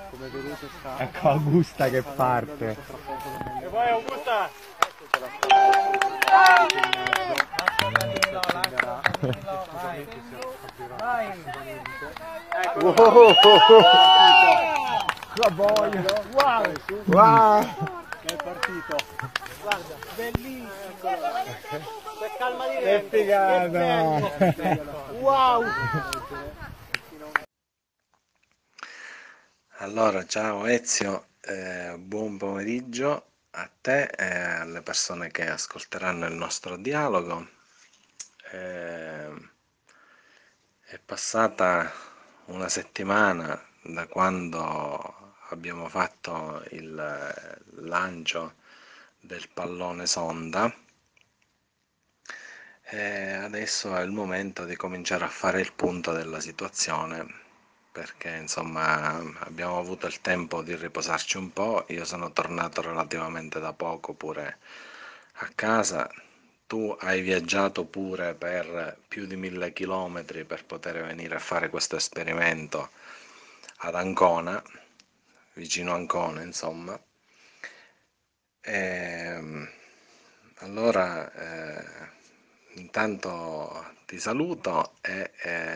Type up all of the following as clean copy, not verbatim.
come vedete sta... Ecco Augusta che parte. E poi Augusta! La boia! Wow! Wow! È partito! Guarda, bellissimo! Per calma di Che figata! Wow! Allora, ciao Ezio, buon pomeriggio a te e alle persone che ascolteranno il nostro dialogo. Eh, è passata una settimana da quando abbiamo fatto il lancio del pallone sonda e adesso è il momento di cominciare a fare il punto della situazione, perché insomma abbiamo avuto il tempo di riposarci un po'. Io sono tornato relativamente da poco pure a casa. Tu hai viaggiato pure per più di 1000 chilometri per poter venire a fare questo esperimento ad Ancona, vicino Ancona, insomma. E, allora, intanto ti saluto e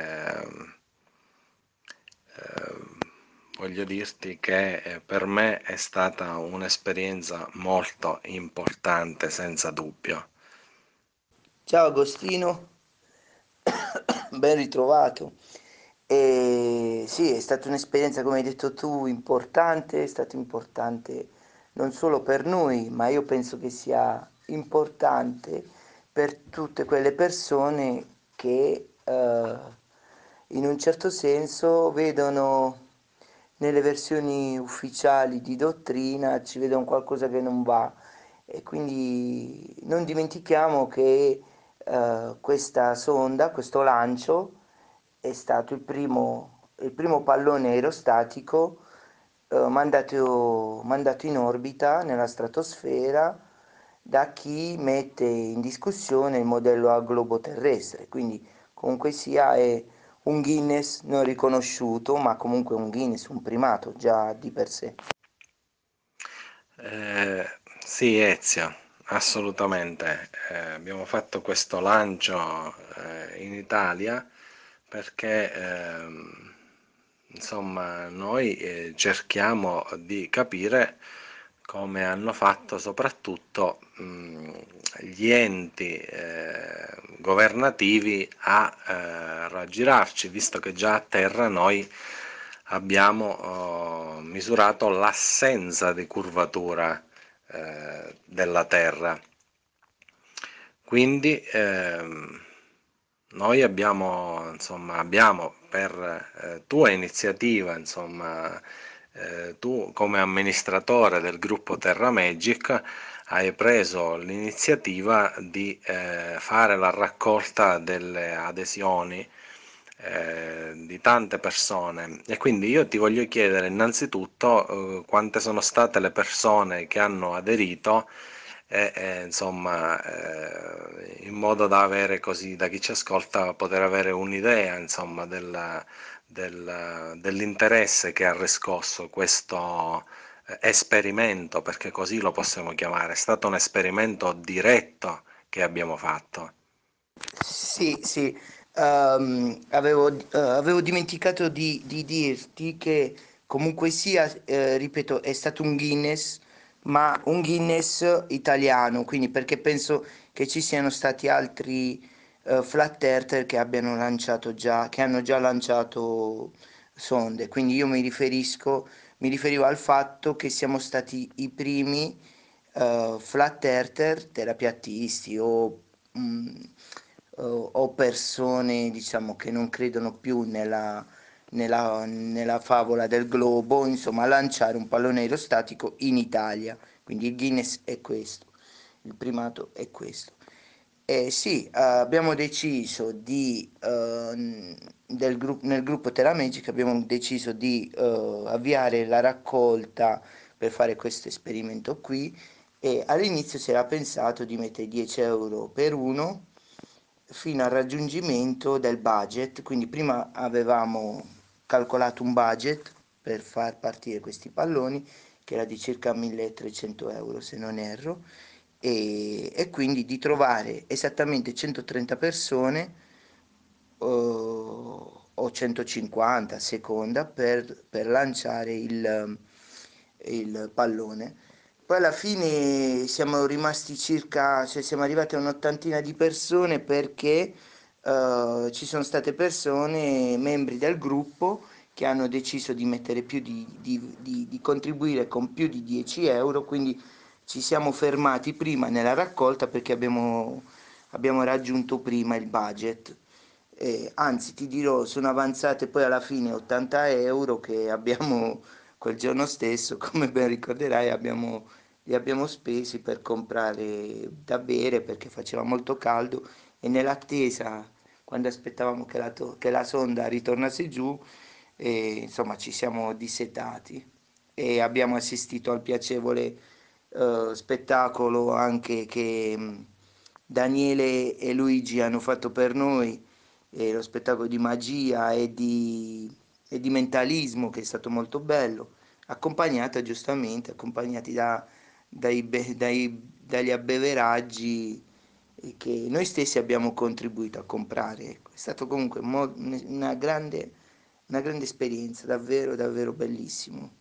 voglio dirti che per me è stata un'esperienza molto importante, senza dubbio. Ciao Agostino, ben ritrovato. E sì, è stata un'esperienza, come hai detto tu, importante, è stato importante non solo per noi, ma io penso che sia importante per tutte quelle persone che in un certo senso vedono nelle versioni ufficiali di dottrina, ci vedono qualcosa che non va. E quindi non dimentichiamo che questa sonda, questo lancio, è stato il primo pallone aerostatico mandato in orbita nella stratosfera da chi mette in discussione il modello a globo terrestre. Quindi comunque sia è un Guinness non riconosciuto, ma comunque un Guinness, un primato già di per sé. Eh, sì, Ezio, assolutamente. Abbiamo fatto questo lancio in Italia perché insomma noi cerchiamo di capire come hanno fatto soprattutto gli enti governativi a raggirarci, visto che già a terra noi abbiamo misurato l'assenza di curvatura della Terra. Quindi noi abbiamo per tua iniziativa, insomma, tu come amministratore del gruppo Terra Magic hai preso l'iniziativa di fare la raccolta delle adesioni di tante persone, e quindi io ti voglio chiedere innanzitutto quante sono state le persone che hanno aderito insomma in modo da avere, così da chi ci ascolta poter avere un'idea insomma dell'interesse che ha riscosso questo esperimento, perché così lo possiamo chiamare. È stato un esperimento diretto che abbiamo fatto. Sì, sì, avevo dimenticato di dirti che comunque sia, ripeto, è stato un Guinness, ma un Guinness italiano, quindi perché penso che ci siano stati altri flat earther che abbiano lanciato già, che hanno già lanciato sonde, quindi io mi riferivo al fatto che siamo stati i primi flat earther, terapiattisti mm, o persone, diciamo, che non credono più nella favola del globo, insomma, a lanciare un pallone aerostatico in Italia. Quindi il Guinness è questo, il primato è questo. Sì, abbiamo deciso nel gruppo Terra Magic abbiamo deciso di avviare la raccolta per fare questo esperimento qui e all'inizio si era pensato di mettere 10 euro per uno fino al raggiungimento del budget, quindi prima avevamo calcolato un budget per far partire questi palloni, che era di circa 1300 euro se non erro, e quindi di trovare esattamente 130 persone o 150 a seconda per lanciare il pallone. Poi alla fine siamo rimasti circa, cioè siamo arrivati a un'ottantina di persone perché ci sono state persone, membri del gruppo, che hanno deciso di mettere più di contribuire con più di 10 euro, quindi ci siamo fermati prima nella raccolta perché abbiamo raggiunto prima il budget. Anzi, ti dirò, sono avanzate poi alla fine 80 euro che abbiamo quel giorno stesso, come ben ricorderai, li abbiamo spesi per comprare da bere perché faceva molto caldo e nell'attesa, quando aspettavamo che la sonda ritornasse giù, insomma ci siamo dissetati e abbiamo assistito al piacevole spettacolo anche che Daniele e Luigi hanno fatto per noi, lo spettacolo di magia e di mentalismo che è stato molto bello, accompagnati dagli abbeveraggi che noi stessi abbiamo contribuito a comprare. Ecco, è stato comunque una grande esperienza, davvero, davvero bellissimo.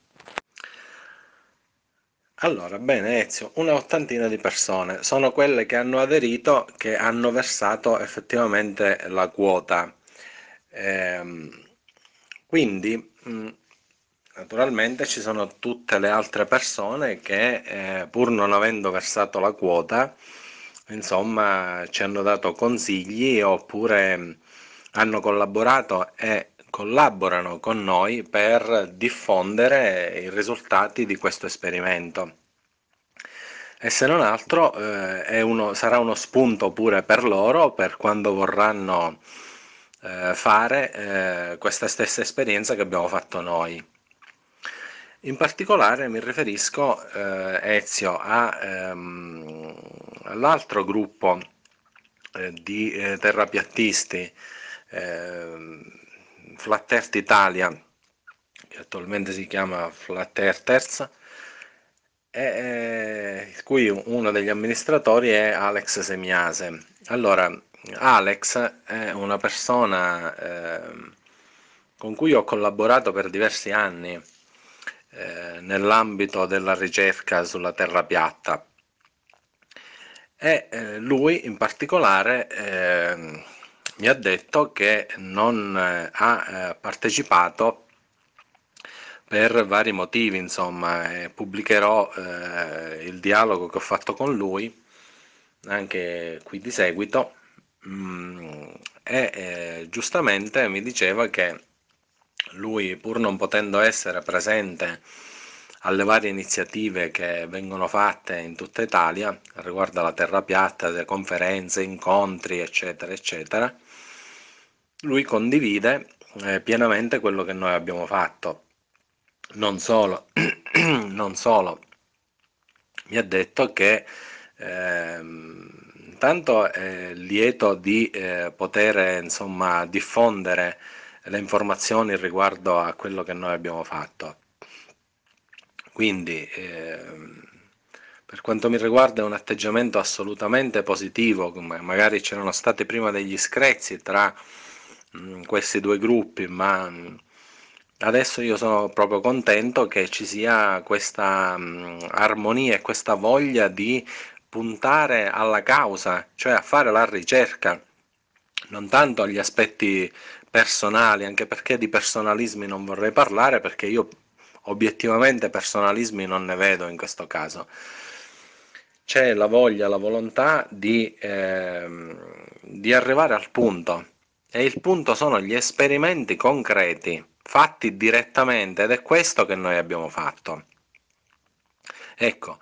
Allora, bene, Ezio, una ottantina di persone sono quelle che hanno aderito, che hanno versato effettivamente la quota. Ehm, quindi, naturalmente ci sono tutte le altre persone che, pur non avendo versato la quota, insomma, ci hanno dato consigli oppure hanno collaborato e collaborano con noi per diffondere i risultati di questo esperimento. E se non altro sarà uno spunto pure per loro per quando vorranno fare questa stessa esperienza che abbiamo fatto noi. In particolare mi riferisco, Ezio, all'altro gruppo di terrapiattisti, Flat Earth Italia, che attualmente si chiama Flat Earthers, il cui uno degli amministratori è Alex Semiase. Allora, Alex è una persona con cui ho collaborato per diversi anni nell'ambito della ricerca sulla Terra piatta e lui in particolare mi ha detto che non ha partecipato per vari motivi, insomma, pubblicherò il dialogo che ho fatto con lui anche qui di seguito, e giustamente mi diceva che lui, pur non potendo essere presente alle varie iniziative che vengono fatte in tutta Italia riguardo alla terra piatta, le conferenze, incontri, eccetera, eccetera, lui condivide pienamente quello che noi abbiamo fatto. Non solo, non solo, mi ha detto che intanto è lieto di poter insomma diffondere le informazioni riguardo a quello che noi abbiamo fatto. Quindi per quanto mi riguarda è un atteggiamento assolutamente positivo, magari c'erano stati prima degli screzi tra questi due gruppi, ma adesso io sono proprio contento che ci sia questa armonia e questa voglia di puntare alla causa, cioè a fare la ricerca, non tanto agli aspetti personali, anche perché di personalismi non vorrei parlare, perché io obiettivamente personalismi non ne vedo in questo caso. C'è la voglia, la volontà di arrivare al punto, e il punto sono gli esperimenti concreti fatti direttamente, ed è questo che noi abbiamo fatto. Ecco,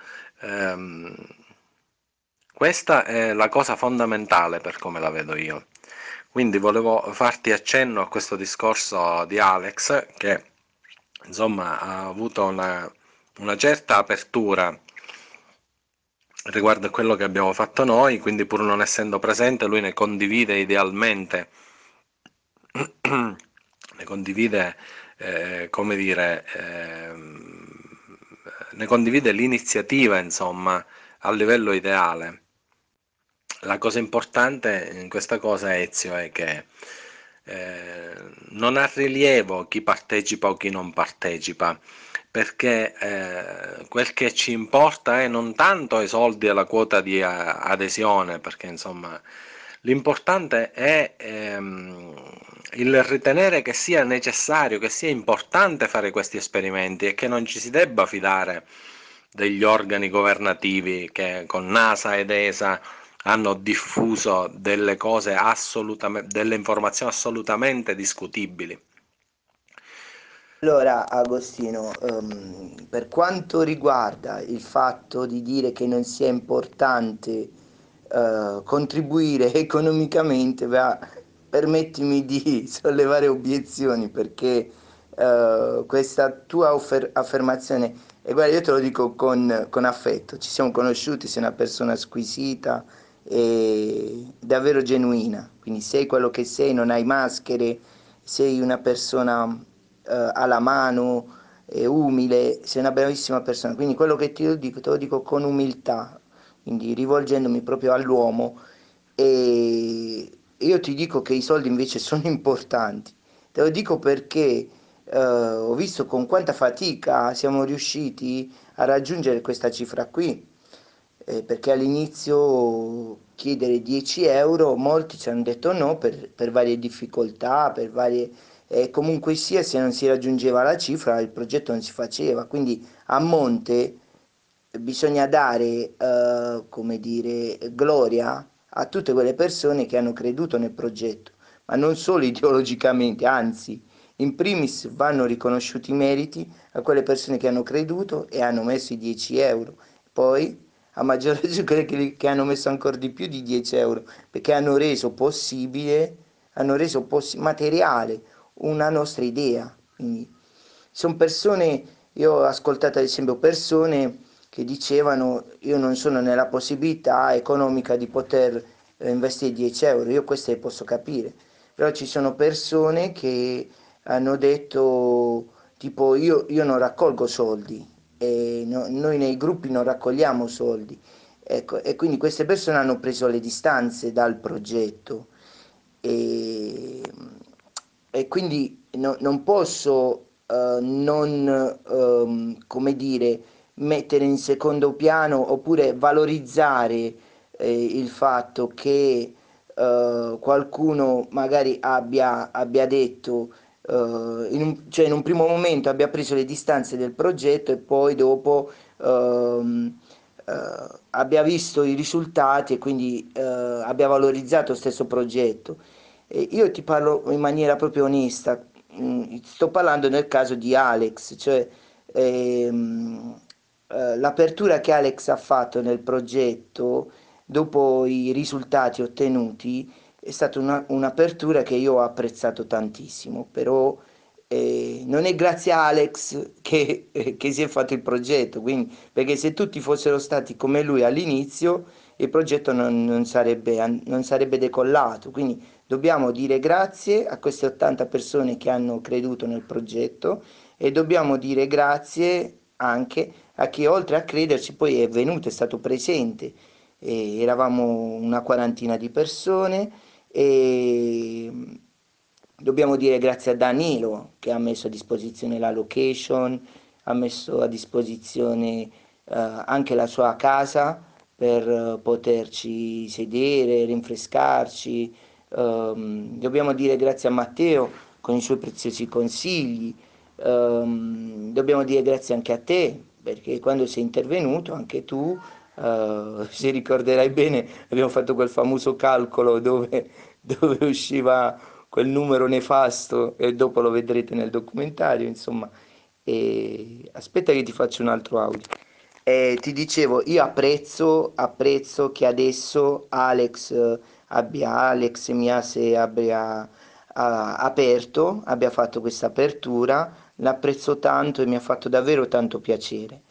questa è la cosa fondamentale per come la vedo io. Quindi volevo farti accenno a questo discorso di Alex, che insomma ha avuto una certa apertura riguardo a quello che abbiamo fatto noi, quindi pur non essendo presente lui ne condivide idealmente ne condivide come dire, ne condivide l'iniziativa, insomma, a livello ideale. La cosa importante in questa cosa, Ezio, è che non ha rilievo chi partecipa o chi non partecipa, perché quel che ci importa è non tanto i soldi e la quota di adesione, perché insomma l'importante è il ritenere che sia necessario, che sia importante fare questi esperimenti e che non ci si debba fidare degli organi governativi che con NASA ed ESA hanno diffuso delle cose assolutamente, delle informazioni assolutamente discutibili. Allora, Agostino, per quanto riguarda il fatto di dire che non sia importante contribuire economicamente, permettimi di sollevare obiezioni perché questa tua affermazione, e guarda, io te lo dico con affetto, ci siamo conosciuti, sei una persona squisita e davvero genuina, quindi sei quello che sei, non hai maschere, sei una persona alla mano, umile, sei una bravissima persona, quindi quello che ti dico, te lo dico con umiltà, quindi rivolgendomi proprio all'uomo e io ti dico che i soldi invece sono importanti, te lo dico perché ho visto con quanta fatica siamo riusciti a raggiungere questa cifra qui, perché all'inizio chiedere 10 euro, molti ci hanno detto no per varie difficoltà, per varie comunque sia, se non si raggiungeva la cifra, il progetto non si faceva. Quindi a monte bisogna dare, come dire, gloria a tutte quelle persone che hanno creduto nel progetto, ma non solo ideologicamente, anzi, in primis vanno riconosciuti i meriti a quelle persone che hanno creduto e hanno messo i 10 euro. Poi, a maggior ragione, quelle che hanno messo ancora di più di 10 euro, perché hanno reso materiale una nostra idea. Quindi sono persone, io ho ascoltato ad esempio persone che dicevano io non sono nella possibilità economica di poter investire 10 euro, io queste le posso capire, però ci sono persone che hanno detto tipo io non raccolgo soldi e noi nei gruppi non raccogliamo soldi. Ecco, e quindi queste persone hanno preso le distanze dal progetto e, e quindi non posso non, come dire, mettere in secondo piano oppure valorizzare il fatto che qualcuno magari abbia detto, cioè in un primo momento abbia preso le distanze del progetto e poi dopo abbia visto i risultati e quindi abbia valorizzato lo stesso progetto. Io ti parlo in maniera proprio onesta, sto parlando nel caso di Alex, cioè l'apertura che Alex ha fatto nel progetto dopo i risultati ottenuti è stata un'apertura che io ho apprezzato tantissimo, però non è grazie a Alex che si è fatto il progetto, quindi, perché se tutti fossero stati come lui all'inizio, il progetto non sarebbe decollato. Quindi dobbiamo dire grazie a queste 80 persone che hanno creduto nel progetto e dobbiamo dire grazie anche a chi oltre a crederci poi è venuto, è stato presente. Eravamo una quarantina di persone e dobbiamo dire grazie a Danilo che ha messo a disposizione la location, ha messo a disposizione anche la sua casa per poterci sedere, rinfrescarci. Dobbiamo dire grazie a Matteo con i suoi preziosi consigli. Dobbiamo dire grazie anche a te perché quando sei intervenuto anche tu, se ricorderai bene, abbiamo fatto quel famoso calcolo dove usciva quel numero nefasto e dopo lo vedrete nel documentario, insomma. E aspetta che ti faccio un altro audio. Ti dicevo, io apprezzo che adesso Alex Miase abbia fatto questa apertura, l'apprezzo tanto e mi ha fatto davvero tanto piacere.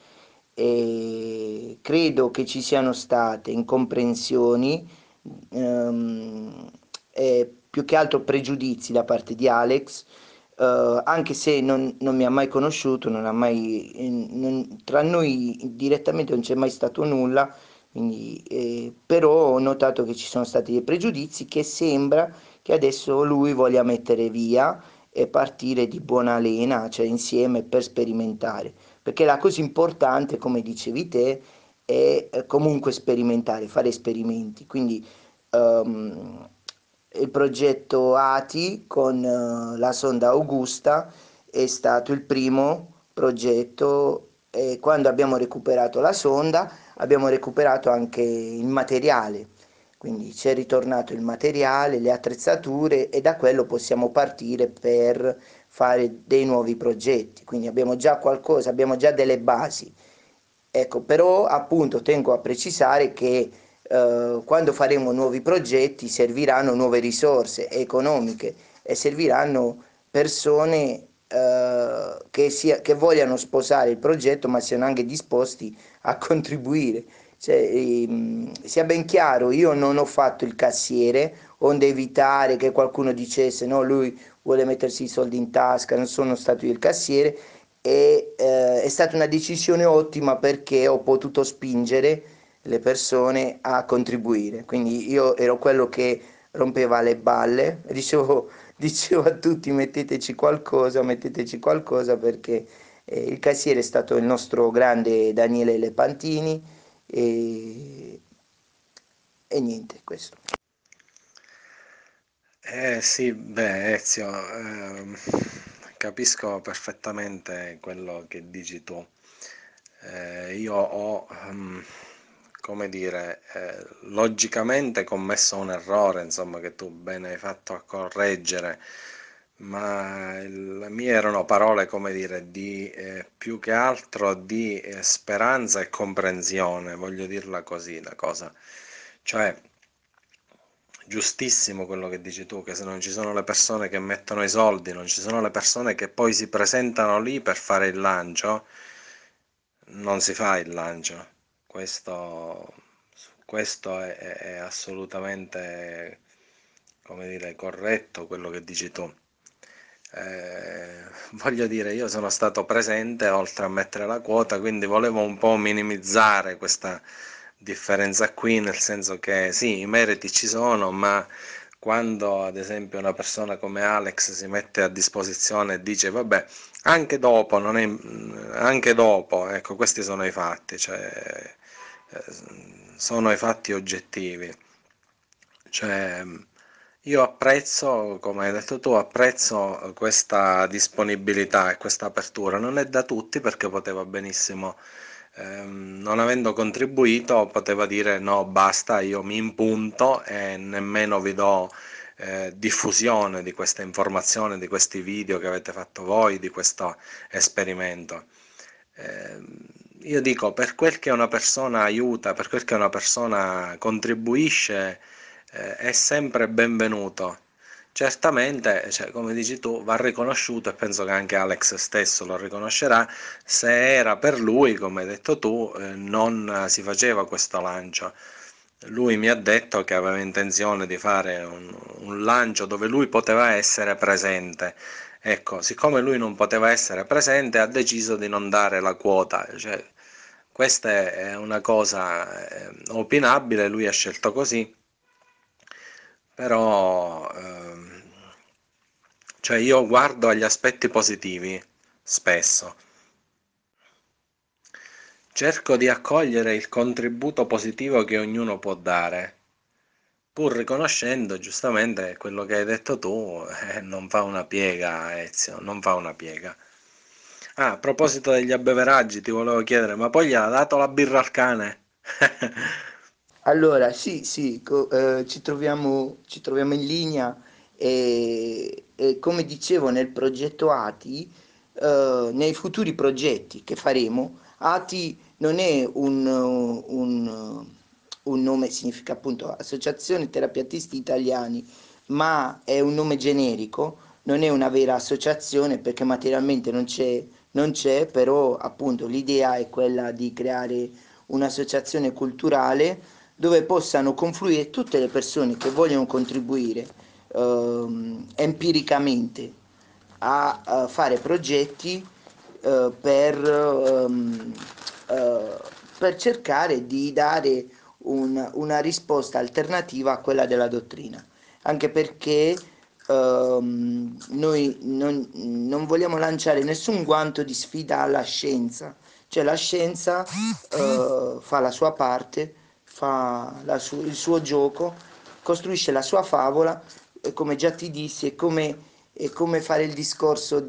E credo che ci siano state incomprensioni, più che altro pregiudizi da parte di Alex, anche se non mi ha mai conosciuto, tra noi direttamente non c'è mai stato nulla, quindi, però ho notato che ci sono stati dei pregiudizi che sembra che adesso lui voglia mettere via e partire di buona lena, cioè insieme per sperimentare, perché la cosa importante, come dicevi te, è comunque sperimentare, fare esperimenti, quindi ehm, il progetto ATI con la sonda Augusta è stato il primo progetto e quando abbiamo recuperato la sonda abbiamo recuperato anche il materiale, quindi ci è ritornato il materiale, le attrezzature e da quello possiamo partire per fare dei nuovi progetti, quindi abbiamo già qualcosa, abbiamo già delle basi. Ecco, però appunto tengo a precisare che quando faremo nuovi progetti serviranno nuove risorse economiche e serviranno persone che vogliano sposare il progetto ma siano anche disposti a contribuire. Cioè, sia ben chiaro, io non ho fatto il cassiere, onde evitare che qualcuno dicesse no, lui vuole mettersi i soldi in tasca, non sono stato io il cassiere e è stata una decisione ottima perché ho potuto spingere le persone a contribuire. Quindi io ero quello che rompeva le balle, dicevo a tutti metteteci qualcosa perché il cassiere è stato il nostro grande Daniele Lepantini e, e niente, questo. Sì, beh, Ezio, capisco perfettamente quello che dici tu. Io ho, come dire, logicamente commesso un errore, insomma, che tu bene hai fatto a correggere, ma le mie erano parole, come dire, di più che altro di speranza e comprensione, voglio dirla così, la cosa. Cioè, giustissimo quello che dici tu, che se non ci sono le persone che mettono i soldi, non ci sono le persone che poi si presentano lì per fare il lancio, non si fa il lancio. Questo, questo è assolutamente, come dire, corretto quello che dici tu. Voglio dire, io sono stato presente oltre a mettere la quota, quindi volevo un po' minimizzare questa differenza qui, nel senso che sì, i meriti ci sono, ma quando ad esempio una persona come Alex si mette a disposizione e dice vabbè, anche dopo, non è, anche dopo, ecco, questi sono i fatti, cioè, eh, sono i fatti oggettivi. Cioè, io apprezzo, come hai detto tu, apprezzo questa disponibilità e questa apertura. Non è da tutti perché poteva benissimo, non avendo contribuito, poteva dire no, basta, io mi impunto e nemmeno vi do diffusione di questa informazione, di questi video che avete fatto voi, di questo esperimento. Eh, io dico, per quel che una persona aiuta, per quel che una persona contribuisce, è sempre benvenuto. Certamente, cioè, come dici tu, va riconosciuto e penso che anche Alex stesso lo riconoscerà, se era per lui, come hai detto tu, non si faceva questo lancio. Lui mi ha detto che aveva intenzione di fare un lancio dove lui poteva essere presente. Ecco, siccome lui non poteva essere presente, ha deciso di non dare la quota. Cioè, questa è una cosa opinabile, lui ha scelto così, però cioè io guardo agli aspetti positivi spesso. Cerco di accogliere il contributo positivo che ognuno può dare, pur riconoscendo giustamente quello che hai detto tu, non fa una piega, Ezio, non fa una piega. Ah, a proposito degli abbeveraggi, ti volevo chiedere, ma poi gli ha dato la birra al cane? Allora, sì, sì, ci troviamo in linea e come dicevo nel progetto ATI, nei futuri progetti che faremo, ATI non è un nome, significa appunto Associazione Terapeutisti Italiani, ma è un nome generico, non è una vera associazione perché materialmente non c'è, però appunto l'idea è quella di creare un'associazione culturale dove possano confluire tutte le persone che vogliono contribuire empiricamente a fare progetti eh, per, ehm, per cercare di dare una risposta alternativa a quella della dottrina, anche perché noi non vogliamo lanciare nessun guanto di sfida alla scienza, cioè la scienza fa la sua parte, fa il suo gioco, costruisce la sua favola, e come già ti dissi, è come fare il discorso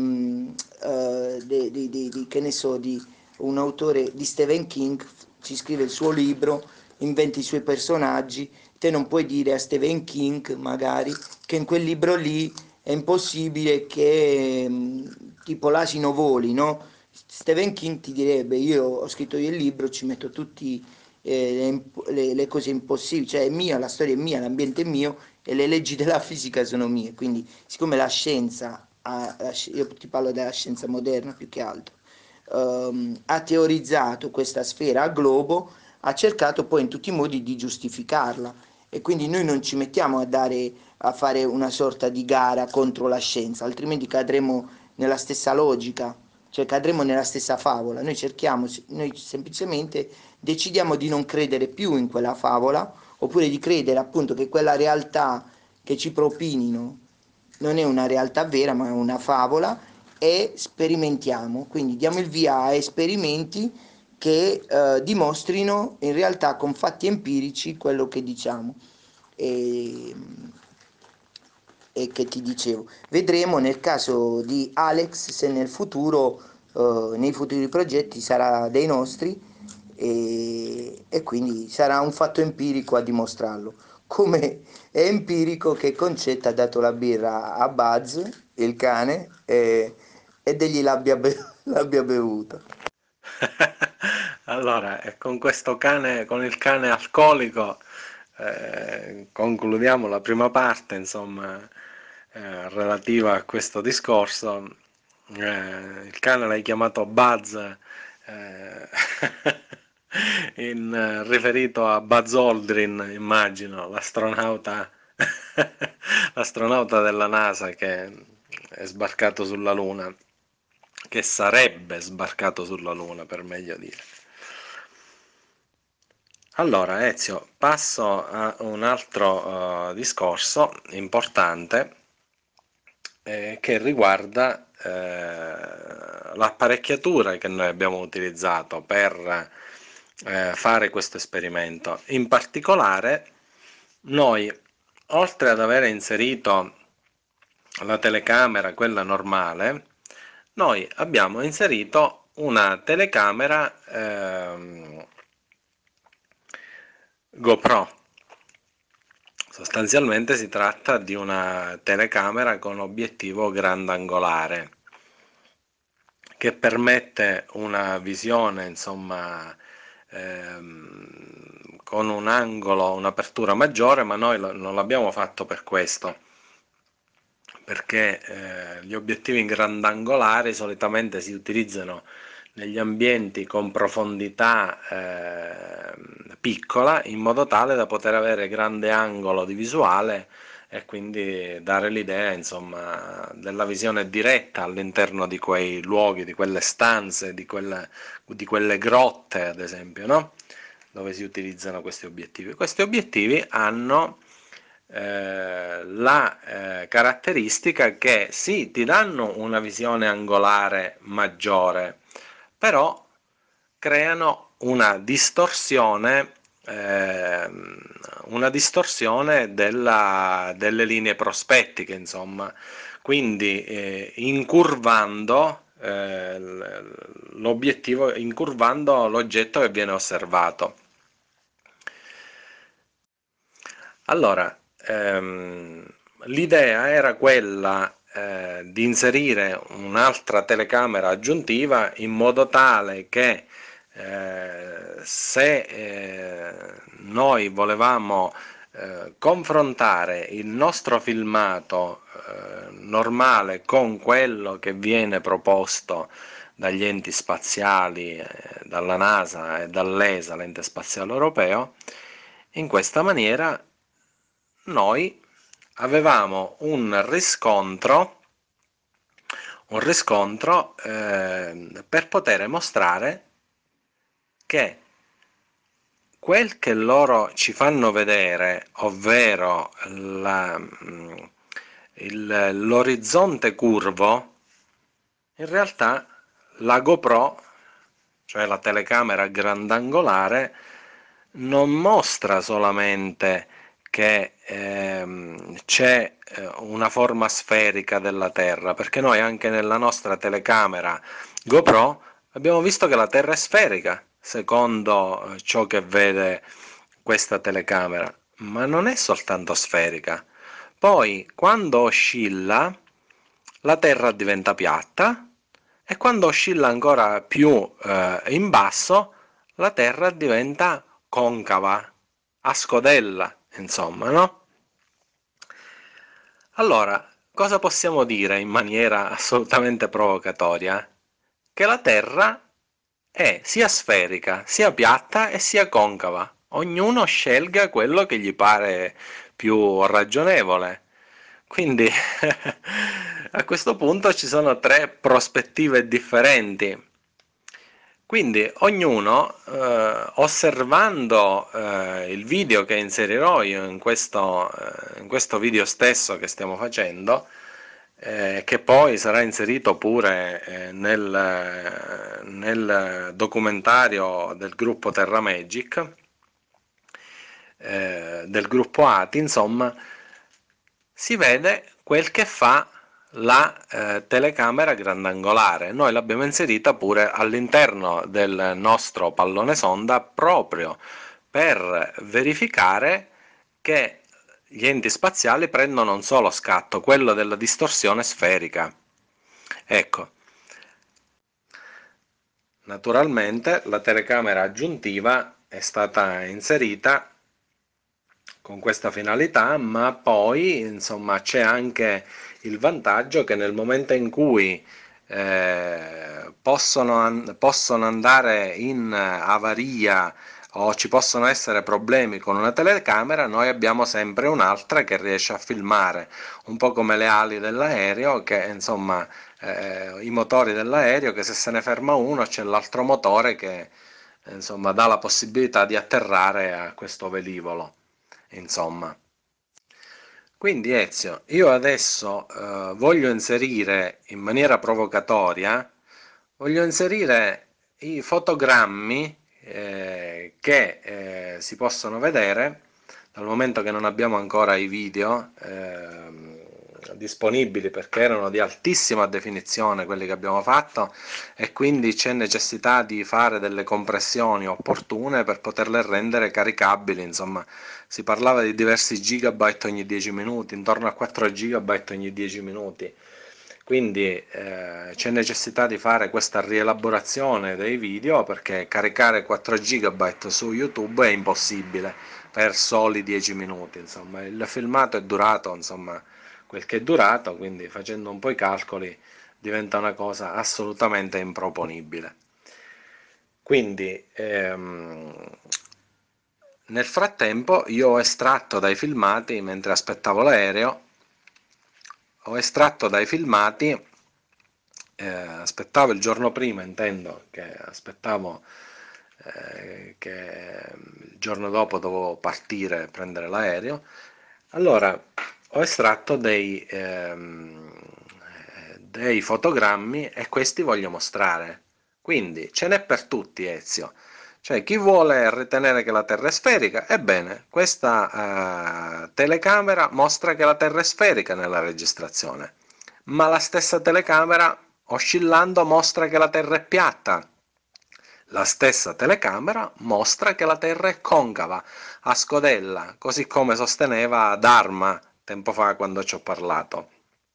che ne so, di un autore di Stephen King, ci scrive il suo libro, inventa i suoi personaggi, te non puoi dire a Stephen King magari che in quel libro lì è impossibile che tipo l'asino voli, no? Stephen King ti direbbe io ho scritto io il libro, ci metto tutti le cose impossibili, cioè è mia, la storia è mia, l'ambiente è mio e le leggi della fisica sono mie, quindi siccome la scienza, io ti parlo della scienza moderna più che altro, ha teorizzato questa sfera a globo, ha cercato poi in tutti i modi di giustificarla e quindi noi non ci mettiamo a fare una sorta di gara contro la scienza, altrimenti cadremo nella stessa logica, cioè cadremo nella stessa favola. Noi semplicemente decidiamo di non credere più in quella favola, oppure di credere appunto che quella realtà che ci propinino non è una realtà vera, ma è una favola e sperimentiamo, quindi diamo il via a esperimenti che dimostrino in realtà con fatti empirici quello che diciamo. E, e che ti dicevo, vedremo nel caso di Alex se nel futuro, nei futuri progetti sarà dei nostri e quindi sarà un fatto empirico a dimostrarlo. Come è empirico che Concetta ha dato la birra a Buzz, il cane, ed egli l'abbia bevuta. Allora, e con questo cane, con il cane alcolico, concludiamo la prima parte, insomma, relativa a questo discorso. Il cane l'hai chiamato Buzz, riferito a Buzz Aldrin, immagino, l'astronauta della NASA che è sbarcato sulla Luna, che sarebbe sbarcato sulla Luna, per meglio dire. Allora, Ezio, passo a un altro discorso importante che riguarda l'apparecchiatura che noi abbiamo utilizzato per fare questo esperimento. In particolare, noi, oltre ad aver inserito la telecamera, quella normale, noi abbiamo inserito una telecamera GoPro. Sostanzialmente si tratta di una telecamera con obiettivo grandangolare che permette una visione, insomma, con un angolo, un'apertura maggiore, ma noi non l'abbiamo fatto per questo, perché gli obiettivi grandangolari solitamente si utilizzano negli ambienti con profondità piccola, in modo tale da poter avere grande angolo di visuale e quindi dare l'idea, insomma, della visione diretta all'interno di quei luoghi, di quelle stanze, di quelle grotte, ad esempio, no? Dove si utilizzano questi obiettivi. Questi obiettivi hanno la caratteristica che sì, ti danno una visione angolare maggiore, però creano una distorsione delle linee prospettiche, insomma, quindi incurvando l'obiettivo, incurvando l'oggetto che viene osservato. Allora, l'idea era quella di inserire un'altra telecamera aggiuntiva in modo tale che se noi volevamo confrontare il nostro filmato normale con quello che viene proposto dagli enti spaziali, dalla NASA e dall'ESA, l'ente spaziale europeo, in questa maniera noi avevamo un riscontro un riscontro per poter mostrare che quel che loro ci fanno vedere, ovvero l'orizzonte curvo, in realtà la GoPro, cioè la telecamera grandangolare, non mostra solamente che c'è una forma sferica della Terra, perché noi anche nella nostra telecamera GoPro abbiamo visto che la Terra è sferica, secondo ciò che vede questa telecamera, ma non è soltanto sferica. Poi, quando oscilla, la Terra diventa piatta e quando oscilla ancora più in basso, la Terra diventa concava, a scodella, insomma, no? Allora, cosa possiamo dire in maniera assolutamente provocatoria? Che la Terra è sia sferica, sia piatta e sia concava. Ognuno scelga quello che gli pare più ragionevole. Quindi a questo punto ci sono tre prospettive differenti. Quindi ognuno, osservando il video che inserirò io in questo video stesso che stiamo facendo, che poi sarà inserito pure nel documentario del gruppo Terra Magic, del gruppo ATI, insomma, si vede quel che fa la telecamera grandangolare. Noi l'abbiamo inserita pure all'interno del nostro pallone sonda proprio per verificare che gli enti spaziali prendono un solo scatto, quello della distorsione sferica. Ecco, naturalmente la telecamera aggiuntiva è stata inserita con questa finalità, ma poi insomma c'è anche il vantaggio che nel momento in cui possono andare in avaria o ci possono essere problemi con una telecamera, noi abbiamo sempre un'altra che riesce a filmare, un po' come le ali dell'aereo, che insomma i motori dell'aereo, che se se ne ferma uno c'è l'altro motore che insomma dà la possibilità di atterrare a questo velivolo, insomma. Quindi Ezio, io adesso voglio inserire in maniera provocatoria, voglio inserire i fotogrammi che si possono vedere, dal momento che non abbiamo ancora i video disponibili, perché erano di altissima definizione quelli che abbiamo fatto, e quindi c'è necessità di fare delle compressioni opportune per poterle rendere caricabili. Insomma, si parlava di diversi gigabyte ogni 10 minuti, intorno a 4 gigabyte ogni 10 minuti. Quindi c'è necessità di fare questa rielaborazione dei video, perché caricare 4 gigabyte su YouTube è impossibile per soli 10 minuti. Insomma, il filmato è durato, insomma, quel che è durato, quindi facendo un po' i calcoli diventa una cosa assolutamente improponibile. Quindi nel frattempo io ho estratto dai filmati, mentre aspettavo l'aereo, ho estratto dai filmati, aspettavo il giorno prima, intendo, che aspettavo che il giorno dopo dovevo partire e prendere l'aereo. Allora ho estratto dei fotogrammi e questi voglio mostrare. Quindi ce n'è per tutti, Ezio. Cioè, chi vuole ritenere che la Terra è sferica, ebbene, questa telecamera mostra che la Terra è sferica nella registrazione, ma la stessa telecamera, oscillando, mostra che la Terra è piatta. La stessa telecamera mostra che la Terra è concava, a scodella, così come sosteneva Dharma tempo fa quando ci ho parlato.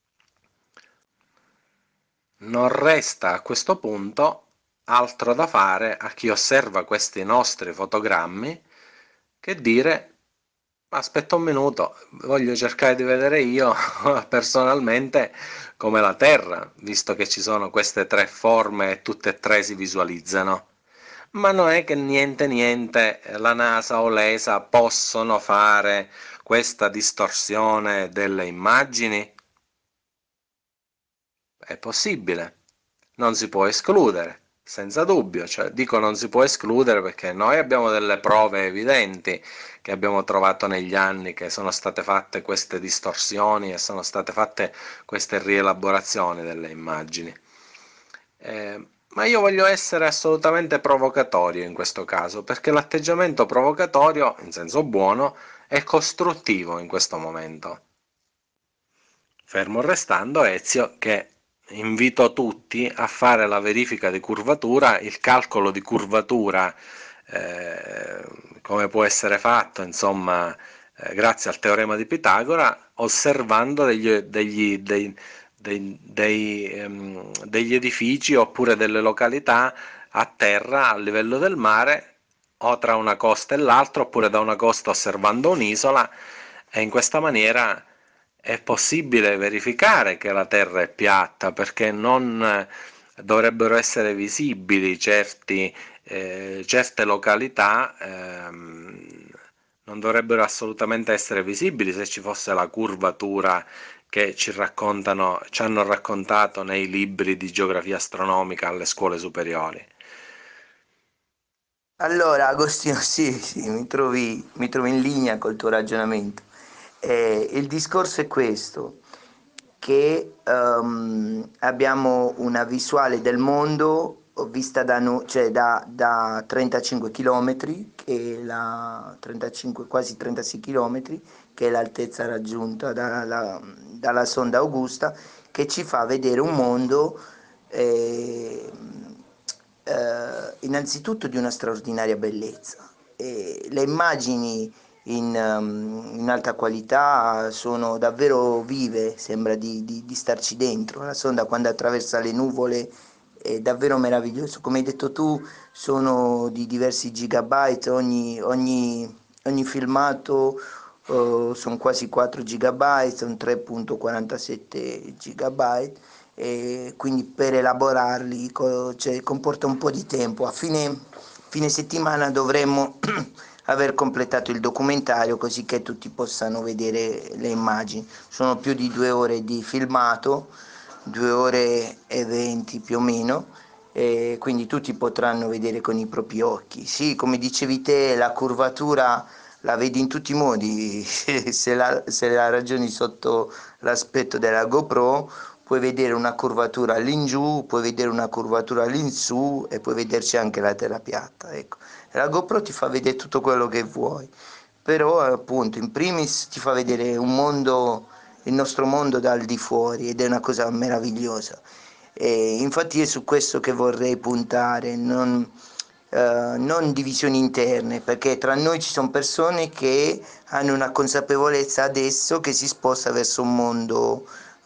Non resta a questo punto altro da fare a chi osserva questi nostri fotogrammi che dire: aspetta un minuto, voglio cercare di vedere io personalmente come la Terra, visto che ci sono queste tre forme e tutte e tre si visualizzano. Ma non è che niente la NASA o l'ESA possono fare questa distorsione delle immagini? è possibile, non si può escludere, senza dubbio, cioè dico non si può escludere perché noi abbiamo delle prove evidenti che abbiamo trovato negli anni che sono state fatte queste distorsioni e sono state fatte queste rielaborazioni delle immagini. Ma io voglio essere assolutamente provocatorio in questo caso, perché l'atteggiamento provocatorio, in senso buono, è costruttivo in questo momento. Fermo restando, Ezio, che invito tutti a fare la verifica di curvatura, il calcolo di curvatura, come può essere fatto, insomma, grazie al teorema di Pitagora, osservando degli edifici oppure delle località a terra a livello del mare o tra una costa e l'altra oppure da una costa osservando un'isola e in questa maniera è possibile verificare che la Terra è piatta perché non dovrebbero essere visibili certe località, non dovrebbero assolutamente essere visibili se ci fosse la curvatura che ci hanno raccontato nei libri di geografia astronomica alle scuole superiori. Allora, Agostino, sì, mi trovi in linea col tuo ragionamento. Il discorso è questo, che abbiamo una visuale del mondo vista cioè da 35 km, che è 35, quasi 36 km, che è l'altezza raggiunta dalla sonda Augusta, che ci fa vedere un mondo eh, innanzitutto di una straordinaria bellezza. Le immagini in alta qualità sono davvero vive, sembra di starci dentro. La sonda quando attraversa le nuvole è davvero meraviglioso. Come hai detto tu, sono di diversi gigabyte, ogni filmato sono quasi 4 gigabyte, sono 3,47 gigabyte, e quindi per elaborarli cioè, comporta un po' di tempo. A fine settimana dovremmo aver completato il documentario così che tutti possano vedere le immagini. Sono più di 2 ore di filmato, 2 ore e 20 più o meno, e quindi tutti potranno vedere con i propri occhi. Sì, come dicevi te, la curvatura la vedi in tutti i modi, se la ragioni sotto l'aspetto della GoPro, puoi vedere una curvatura all'ingiù, puoi vedere una curvatura all'insù e puoi vederci anche la terra piatta, ecco. La GoPro ti fa vedere tutto quello che vuoi, però appunto in primis ti fa vedere un mondo, il nostro mondo dal di fuori, ed è una cosa meravigliosa. E infatti è su questo che vorrei puntare, non divisioni interne, perché tra noi ci sono persone che hanno una consapevolezza adesso che si sposta verso un mondo,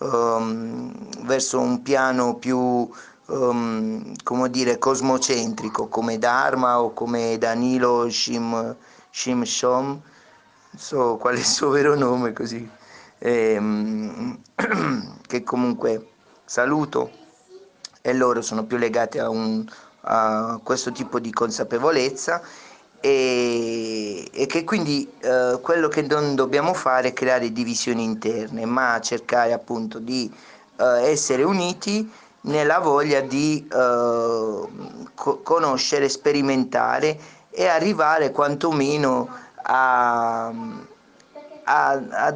verso un piano più, come dire, cosmocentrico, come Dharma o come Danilo Shimshon, non so qual è il suo vero nome così, che comunque saluto, e loro sono più legati a questo tipo di consapevolezza, e che quindi quello che non dobbiamo fare è creare divisioni interne, ma cercare appunto di essere uniti nella voglia di conoscere, sperimentare e arrivare quantomeno a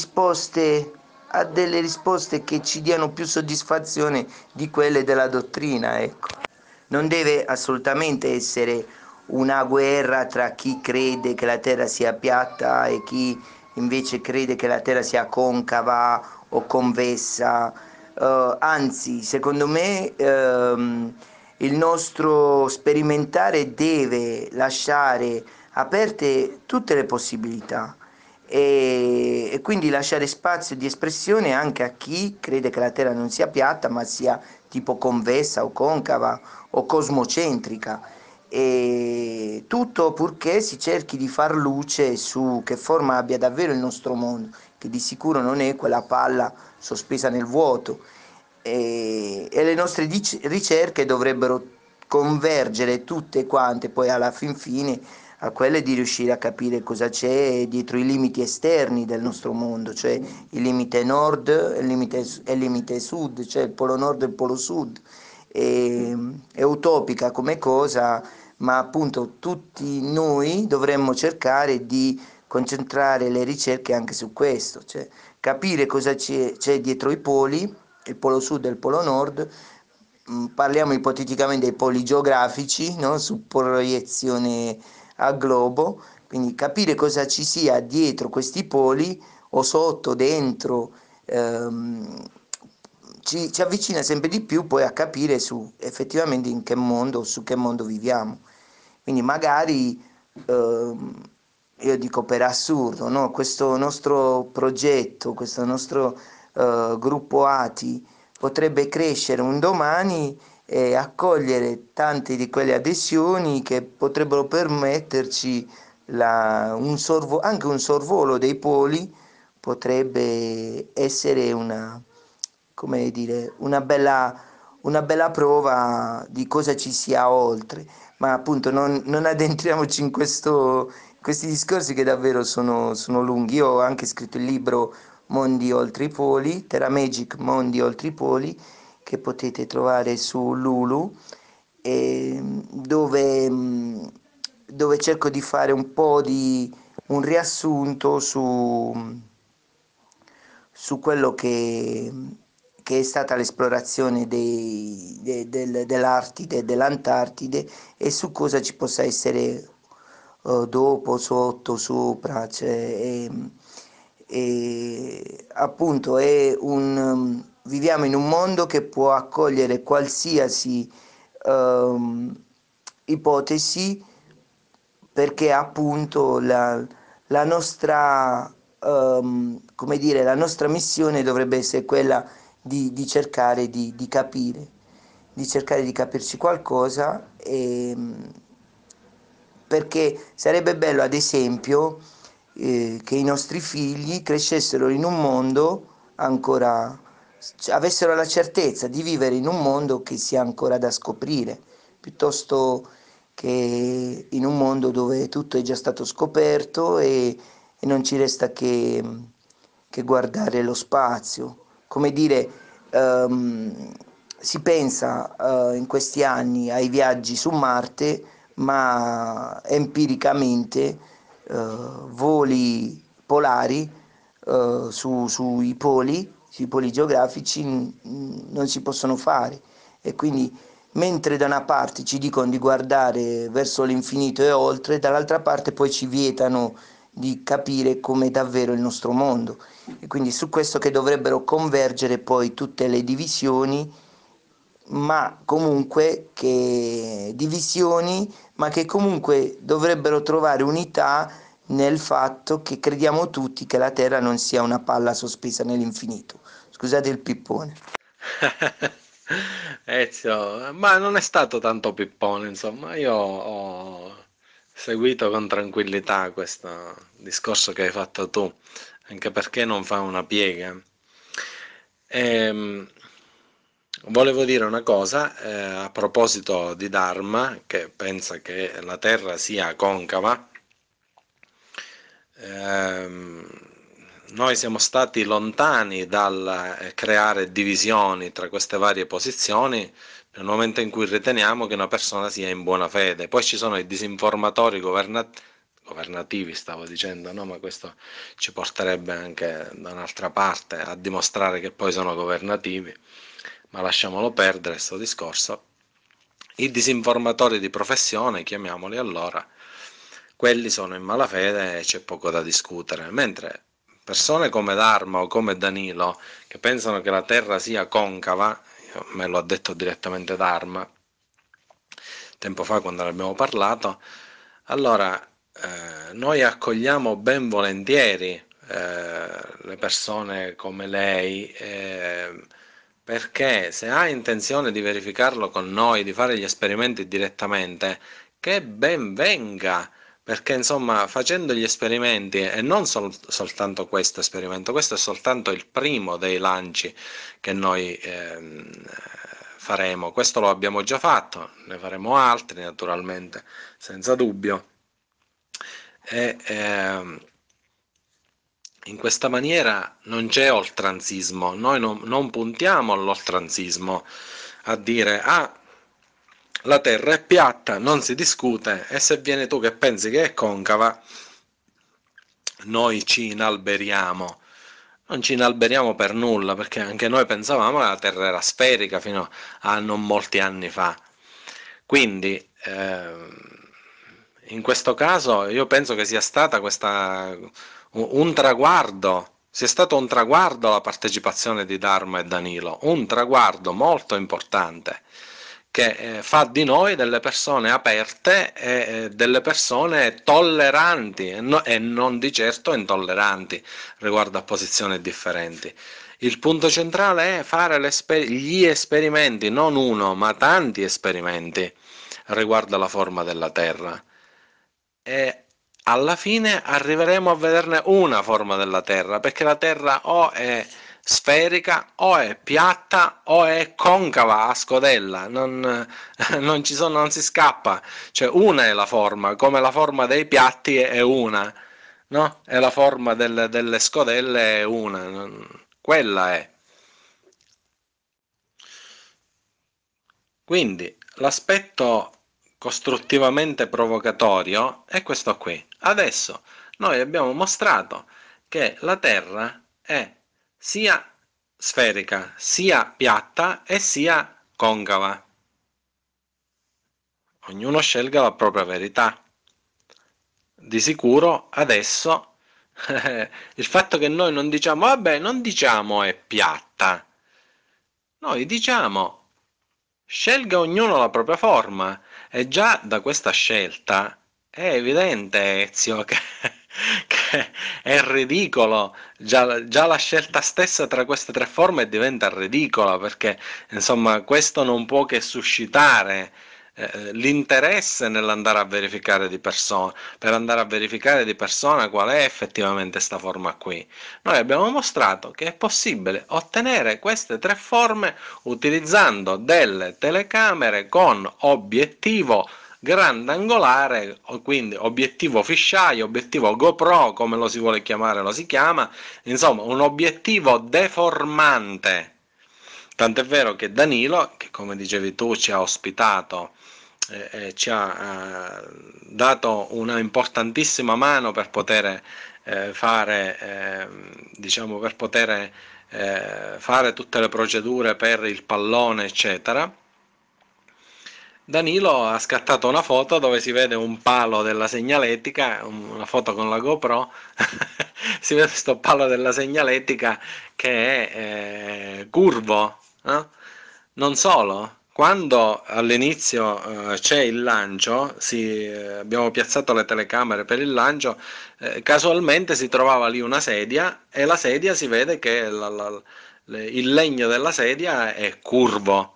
delle risposte che ci diano più soddisfazione di quelle della dottrina, ecco. Non deve assolutamente essere una guerra tra chi crede che la Terra sia piatta e chi invece crede che la Terra sia concava o convessa. Anzi, secondo me il nostro sperimentare deve lasciare aperte tutte le possibilità, e quindi lasciare spazio di espressione anche a chi crede che la Terra non sia piatta ma sia tipo convessa o concava o cosmocentrica, e tutto purché si cerchi di far luce su che forma abbia davvero il nostro mondo, che di sicuro non è quella palla sospesa nel vuoto, e le nostre ricerche dovrebbero convergere tutte quante poi alla fin fine a quelle di riuscire a capire cosa c'è dietro i limiti esterni del nostro mondo, cioè il limite nord e il limite sud, cioè il polo nord e il polo sud. È utopica come cosa, ma appunto tutti noi dovremmo cercare di concentrare le ricerche anche su questo, cioè capire cosa c'è dietro i poli, il polo sud e il polo nord. Parliamo ipoteticamente dei poli geografici, no? Su proiezione a globo, quindi capire cosa ci sia dietro questi poli o sotto, dentro, ci avvicina sempre di più poi a capire su effettivamente in che mondo, su che mondo viviamo. Quindi magari, io dico per assurdo, no? Questo nostro progetto, questo nostro gruppo ATI potrebbe crescere un domani e accogliere tante di quelle adesioni che potrebbero permetterci anche un sorvolo dei poli potrebbe essere come dire, una bella prova di cosa ci sia oltre. Ma appunto non addentriamoci in questi discorsi che davvero sono lunghi. Io ho anche scritto il libro Mondi oltre i poli, Terra Magic Mondi oltre i poli, che potete trovare su Lulu, dove cerco di fare un po' di un riassunto su quello che è stata l'esplorazione dell'Artide e dell'Antartide e su cosa ci possa essere dopo, sotto, sopra, cioè, appunto viviamo in un mondo che può accogliere qualsiasi ipotesi, perché appunto la nostra, come dire, la nostra missione dovrebbe essere quella di cercare di capire, di cercare di capirci qualcosa, perché sarebbe bello, ad esempio, che i nostri figli crescessero in un mondo ancora, avessero la certezza di vivere in un mondo che sia ancora da scoprire, piuttosto che in un mondo dove tutto è già stato scoperto e non ci resta che guardare lo spazio. Come dire, si pensa in questi anni ai viaggi su Marte, ma empiricamente voli polari sui poli geografici non si possono fare, e quindi mentre da una parte ci dicono di guardare verso l'infinito e oltre, dall'altra parte poi ci vietano di capire com'è davvero il nostro mondo, e quindi su questo che dovrebbero convergere poi tutte le divisioni, ma comunque ma che comunque dovrebbero trovare unità nel fatto che crediamo tutti che la Terra non sia una palla sospesa nell'infinito. Scusate il pippone. Ezio, ma non è stato tanto pippone, insomma, io ho seguito con tranquillità questo discorso che hai fatto tu, anche perché non fa una piega. Ehm, Volevo dire una cosa, a proposito di Dharma, che pensa che la Terra sia concava. Ehm, Noi siamo stati lontani dal creare divisioni tra queste varie posizioni nel momento in cui riteniamo che una persona sia in buona fede. Poi ci sono i disinformatori governativi, stavo dicendo, no? Ma questo ci porterebbe anche da un'altra parte a dimostrare che poi sono governativi, ma lasciamolo perdere questo discorso. I disinformatori di professione, chiamiamoli allora, quelli sono in malafede e c'è poco da discutere, mentre persone come Dharma o come Danilo, che pensano che la Terra sia concava, me lo ha detto direttamente Dharma tempo fa quando ne abbiamo parlato, allora noi accogliamo ben volentieri le persone come lei, perché se ha intenzione di verificarlo con noi, di fare gli esperimenti direttamente, che ben venga, perché insomma facendo gli esperimenti, e non soltanto questo esperimento, questo è soltanto il primo dei lanci che noi faremo, questo lo abbiamo già fatto, ne faremo altri naturalmente, senza dubbio, e in questa maniera non c'è oltranzismo, noi non puntiamo all'oltranzismo, a dire ah, la terra è piatta, non si discute, e se vieni tu che pensi che è concava, noi ci inalberiamo. Non ci inalberiamo per nulla, perché anche noi pensavamo che la terra era sferica fino a non molti anni fa. Quindi, in questo caso, io penso che sia stata un traguardo, sia stato un traguardo la partecipazione di Dharma e Danilo, un traguardo molto importante che fa di noi delle persone aperte e delle persone tolleranti e non di certo intolleranti riguardo a posizioni differenti. Il punto centrale è fare gli esperimenti, non uno, ma tanti esperimenti riguardo alla forma della Terra. E alla fine arriveremo a vederne una forma della Terra, perché la Terra o è sferica o è piatta o è concava a scodella, non si scappa, cioè una è la forma, come la forma dei piatti è una, no? E la forma delle scodelle è una, quella è. Quindi l'aspetto costruttivamente provocatorio è questo qui. Adesso noi abbiamo mostrato che la Terra è sia sferica, sia piatta e sia concava. Ognuno scelga la propria verità. Di sicuro adesso il fatto che noi non diciamo vabbè, non diciamo è piatta, noi diciamo scelga ognuno la propria forma, e già da questa scelta è evidente, Ezio, che è ridicolo. Già la scelta stessa tra queste tre forme diventa ridicola, perché insomma questo non può che suscitare l'interesse nell'andare a verificare di persona, per andare a verificare di persona qual è effettivamente questa forma qui. Noi abbiamo mostrato che è possibile ottenere queste tre forme utilizzando delle telecamere con obiettivo grandangolare, quindi obiettivo fisheye, obiettivo GoPro, come lo si vuole chiamare lo si chiama, insomma un obiettivo deformante. Tant'è vero che Danilo, che come dicevi tu ci ha ospitato, ci ha dato una importantissima mano per poter fare, diciamo, per poter fare tutte le procedure per il pallone, eccetera. Danilo ha scattato una foto dove si vede un palo della segnaletica, una foto con la GoPro, si vede questo palo della segnaletica che è curvo, no? Non solo, quando all'inizio c'è il lancio, abbiamo piazzato le telecamere per il lancio, casualmente si trovava lì una sedia e la sedia si vede che il legno della sedia è curvo.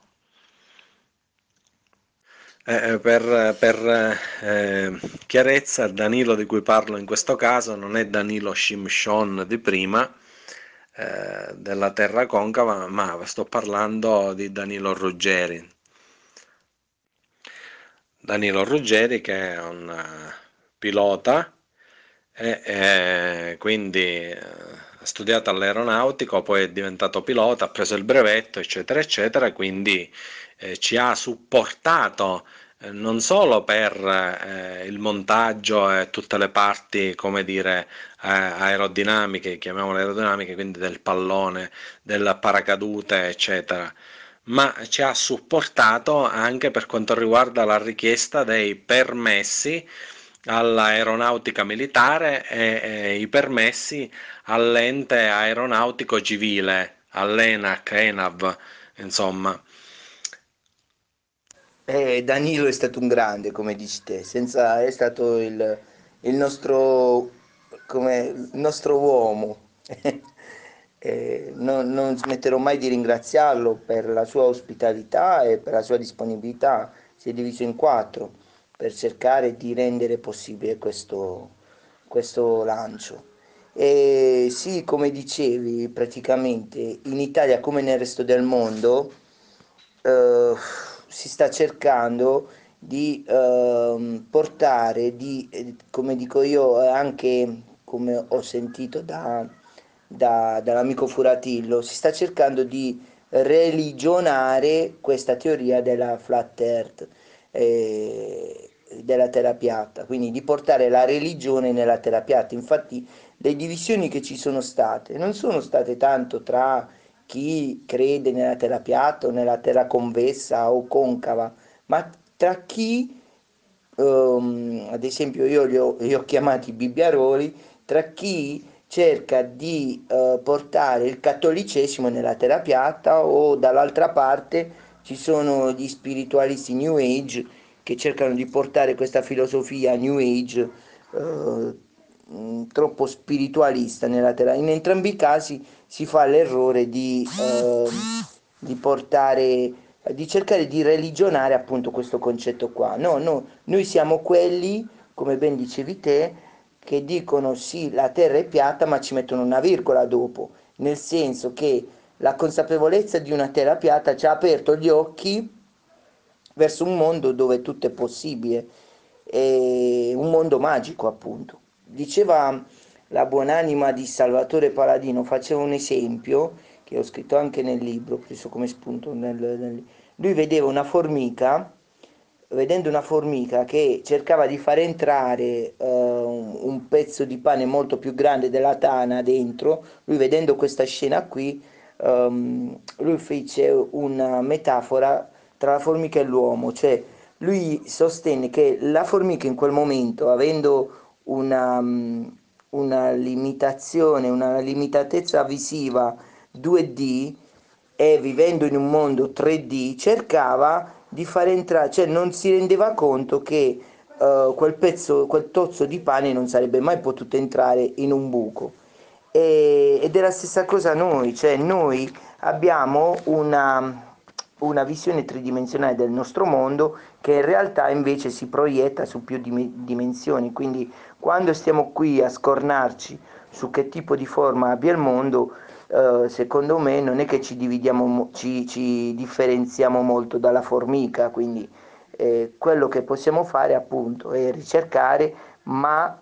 Per chiarezza, Danilo di cui parlo in questo caso non è Danilo Shimshon di prima, della Terra Concava, ma sto parlando di Danilo Ruggeri. Danilo Ruggeri che è un pilota e quindi ha studiato all'aeronautico, poi è diventato pilota, ha preso il brevetto, eccetera, eccetera, quindi ci ha supportato non solo per il montaggio e tutte le parti, come dire, aerodinamiche, chiamiamole aerodinamiche, quindi del pallone, del paracadute, eccetera, ma ci ha supportato anche per quanto riguarda la richiesta dei permessi all'aeronautica militare e i permessi all'ente aeronautico civile, all'ENAC, ENAV, insomma. Danilo è stato un grande, come dici te, senza, è stato il nostro, il nostro uomo. Non smetterò mai di ringraziarlo per la sua ospitalità e per la sua disponibilità. Si è diviso in quattro per cercare di rendere possibile questo lancio. E sì, come dicevi, praticamente in Italia come nel resto del mondo eh, si sta cercando di portare come dico io, anche come ho sentito dall'amico Furatillo, si sta cercando di religionare questa teoria della flat earth, della terra piatta, quindi di portare la religione nella terra piatta. Infatti le divisioni che ci sono state non sono state tanto tra chi crede nella terra piatta o nella terra convessa o concava, ma tra chi, ad esempio io li ho chiamati bibbiaroli, tra chi cerca di portare il cattolicesimo nella terra piatta, o dall'altra parte ci sono gli spiritualisti New Age che cercano di portare questa filosofia New Age troppo spiritualista nella terra. In entrambi i casi si fa l'errore di portare, di cercare di religionare appunto questo concetto qua. No, no, noi siamo quelli, come ben dicevi te, che dicono sì, la terra è piatta, ma ci mettono una virgola dopo, nel senso che la consapevolezza di una terra piatta ci ha aperto gli occhi verso un mondo dove tutto è possibile, e un mondo magico appunto. Diceva la buonanima di Salvatore Paladino, faceva un esempio che ho scritto anche nel libro, preso come spunto lui vedeva una formica, vedendo una formica che cercava di far entrare un pezzo di pane molto più grande della tana dentro, lui vedendo questa scena qui, lui fece una metafora tra la formica e l'uomo, cioè lui sostenne che la formica in quel momento, avendo una limitazione, una limitatezza visiva 2D, e vivendo in un mondo 3D, cercava di far entrare, cioè non si rendeva conto che quel tozzo di pane non sarebbe mai potuto entrare in un buco. Ed è la stessa cosa noi, cioè noi abbiamo una visione tridimensionale del nostro mondo che in realtà invece si proietta su più dimensioni, quindi quando stiamo qui a scornarci su che tipo di forma abbia il mondo, secondo me non è che ci differenziamo molto dalla formica, quindi quello che possiamo fare appunto è ricercare, ma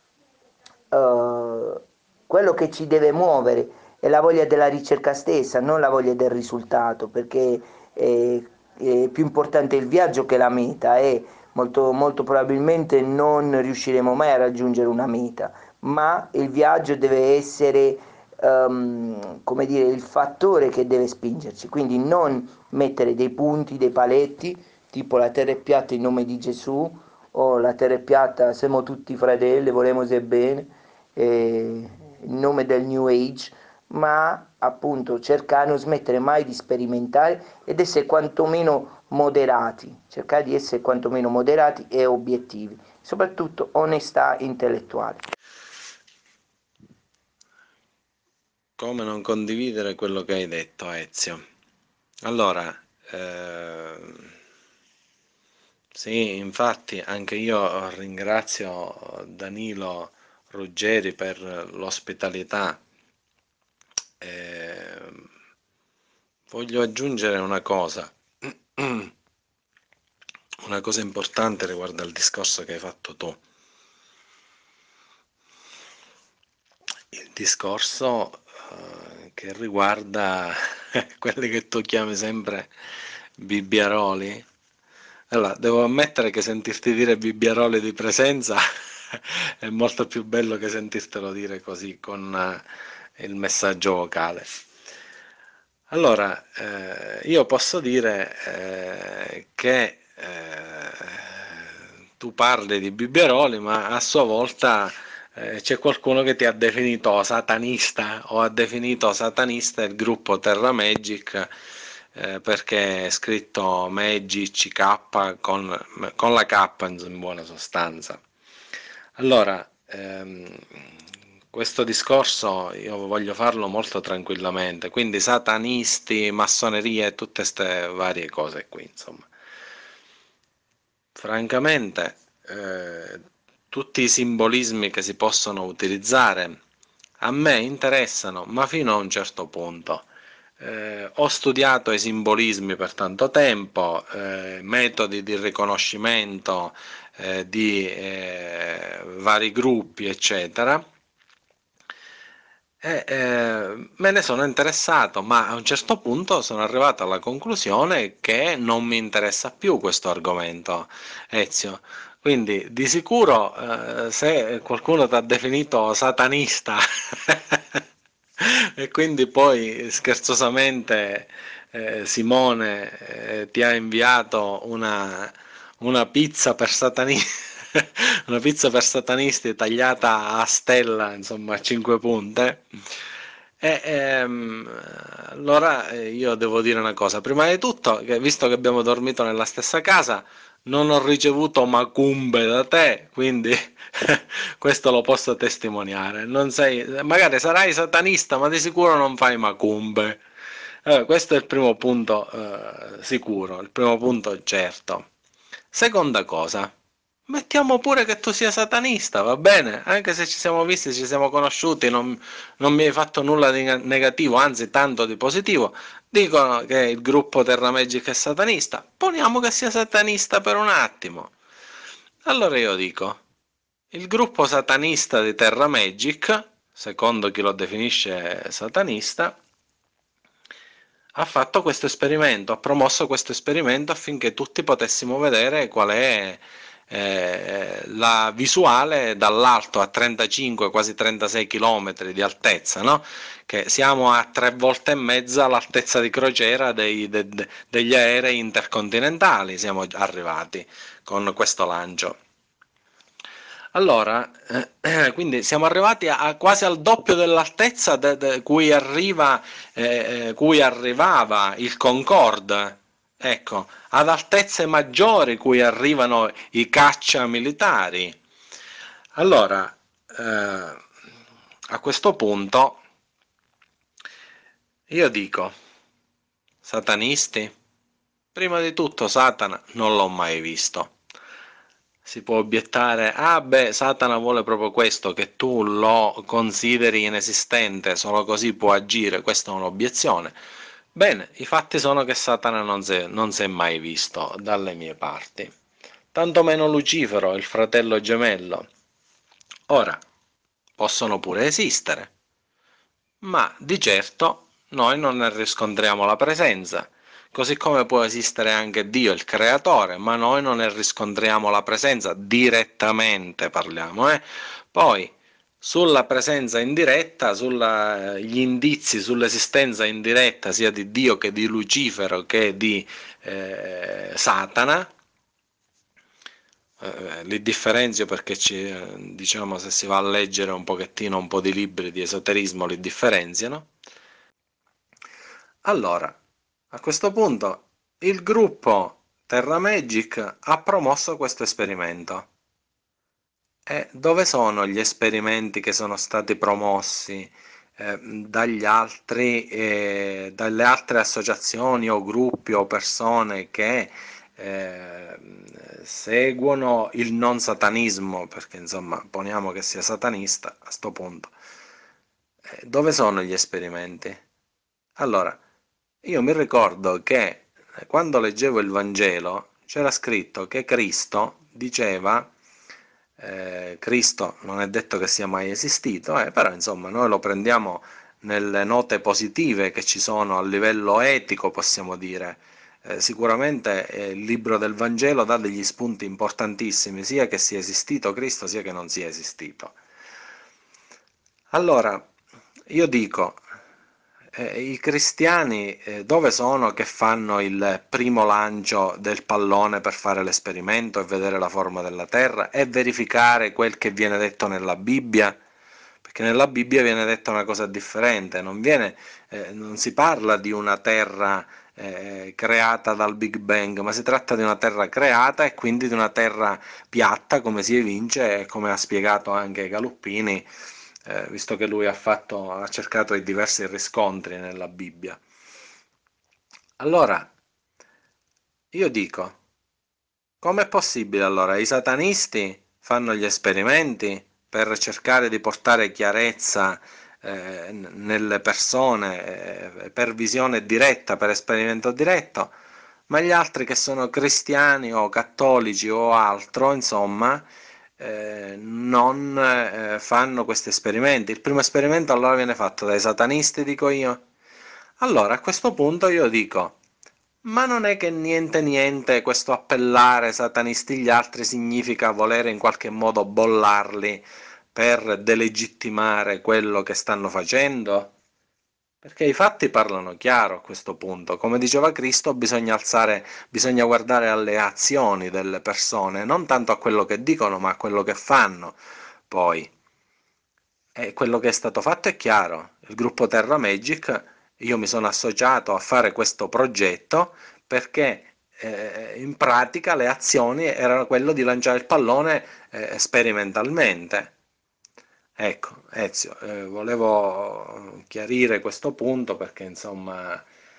quello che ci deve muovere è la voglia della ricerca stessa, non la voglia del risultato, perché è più importante il viaggio che la meta, e molto probabilmente non riusciremo mai a raggiungere una meta, ma il viaggio deve essere, come dire, il fattore che deve spingerci, quindi non mettere dei punti, dei paletti, tipo la terra è piatta in nome di Gesù, o la terra è piatta, siamo tutti fratelli, volemo se bene, in nome del New Age, ma appunto cercare di non smettere mai di sperimentare ed essere quantomeno moderati, cercare di essere quantomeno moderati e obiettivi, soprattutto onestà intellettuale. Come non condividere quello che hai detto, Ezio? Allora, sì, infatti anche io ringrazio Danilo Ruggeri per l'ospitalità. Voglio aggiungere una cosa importante riguardo al discorso che hai fatto tu. Il discorso che riguarda quelli che tu chiami sempre bibbiaroli. Allora, devo ammettere che sentirti dire bibbiaroli di presenza è molto più bello che sentirtelo dire così con il messaggio vocale. Allora, io posso dire che tu parli di bibbiaroli, ma a sua volta c'è qualcuno che ti ha definito satanista, o ha definito satanista il gruppo Terra Magic, perché è scritto Magic K con la K in buona sostanza. Allora, questo discorso io voglio farlo molto tranquillamente, quindi satanisti, massoneria e tutte queste varie cose qui, insomma. Francamente, tutti i simbolismi che si possono utilizzare a me interessano, ma fino a un certo punto. ho studiato i simbolismi per tanto tempo, metodi di riconoscimento di vari gruppi, eccetera. Me ne sono interessato, ma a un certo punto sono arrivato alla conclusione che non mi interessa più questo argomento, Ezio. Quindi di sicuro se qualcuno ti ha definito satanista e quindi poi scherzosamente Simone ti ha inviato una pizza per satanisti, una pizza per satanisti tagliata a stella, insomma a 5 punte. Allora io devo dire una cosa, prima di tutto, che visto che abbiamo dormito nella stessa casa, non ho ricevuto macumbe da te, quindi questo lo posso testimoniare. Non sei, magari sarai satanista, ma di sicuro non fai macumbe. Questo è il primo punto sicuro, il primo punto certo. Seconda cosa, mettiamo pure che tu sia satanista, va bene? Anche se ci siamo visti, ci siamo conosciuti, non mi hai fatto nulla di negativo, anzi tanto di positivo. Dicono che il gruppo Terra Magic è satanista, poniamo che sia satanista per un attimo. Allora io dico, il gruppo satanista di Terra Magic, secondo chi lo definisce satanista, ha fatto questo esperimento, ha promosso questo esperimento affinché tutti potessimo vedere qual è la visuale dall'alto a 35, quasi 36 km di altezza, no? Che siamo a 3 volte e mezza l'altezza di crociera degli aerei intercontinentali, siamo arrivati con questo lancio. Allora, quindi siamo arrivati quasi al doppio dell'altezza cui arrivava il Concorde, ecco, ad altezze maggiori cui arrivano i caccia militari. Allora, a questo punto io dico, satanisti, prima di tutto Satana non l'ho mai visto. Si può obiettare, ah beh, Satana vuole proprio questo, che tu lo consideri inesistente, solo così può agire, questa è un'obiezione. Bene, i fatti sono che Satana non si è mai visto dalle mie parti, tanto meno Lucifero, il fratello gemello. Ora, possono pure esistere, ma di certo noi non ne riscontriamo la presenza. Così come può esistere anche Dio, il creatore, ma noi non ne riscontriamo la presenza direttamente, parliamo. Poi, sulla presenza indiretta, sugli indizi sull'esistenza indiretta sia di Dio che di Lucifero che di Satana, li differenzio perché diciamo, se si va a leggere un pochettino un po' di libri di esoterismo li differenziano. Allora, a questo punto il gruppo Terra Magic ha promosso questo esperimento. E dove sono gli esperimenti che sono stati promossi dalle altre associazioni o gruppi o persone che seguono il non satanismo, perché insomma poniamo che sia satanista a sto punto. Dove sono gli esperimenti? Allora, io mi ricordo che quando leggevo il Vangelo c'era scritto che Cristo diceva, Cristo non è detto che sia mai esistito, però insomma noi lo prendiamo nelle note positive che ci sono a livello etico, possiamo dire. Sicuramente il libro del Vangelo dà degli spunti importantissimi, sia che sia esistito Cristo, sia che non sia esistito. Allora, io dico, i cristiani dove sono che fanno il primo lancio del pallone per fare l'esperimento e vedere la forma della terra e verificare quel che viene detto nella Bibbia? Perché nella Bibbia viene detta una cosa differente, non si parla di una terra creata dal Big Bang, ma si tratta di una terra creata e quindi di una terra piatta, come si evince e come ha spiegato anche Galuppini, visto che lui ha cercato i diversi riscontri nella Bibbia. Allora, io dico, com'è possibile allora? I satanisti fanno gli esperimenti per cercare di portare chiarezza nelle persone per visione diretta, per esperimento diretto, ma gli altri che sono cristiani o cattolici o altro, insomma, non fanno questi esperimenti. Il primo esperimento allora viene fatto dai satanisti, dico io. Allora a questo punto io dico, ma non è che niente niente questo appellare satanisti gli altri significa volere in qualche modo bollarli per delegittimare quello che stanno facendo? Perché i fatti parlano chiaro a questo punto. Come diceva Cristo, bisogna guardare alle azioni delle persone, non tanto a quello che dicono, ma a quello che fanno. Poi, e quello che è stato fatto è chiaro. Il gruppo Terra Magic, io mi sono associato a fare questo progetto perché in pratica le azioni erano quello di lanciare il pallone sperimentalmente. Ecco, Ezio, volevo chiarire questo punto perché insomma,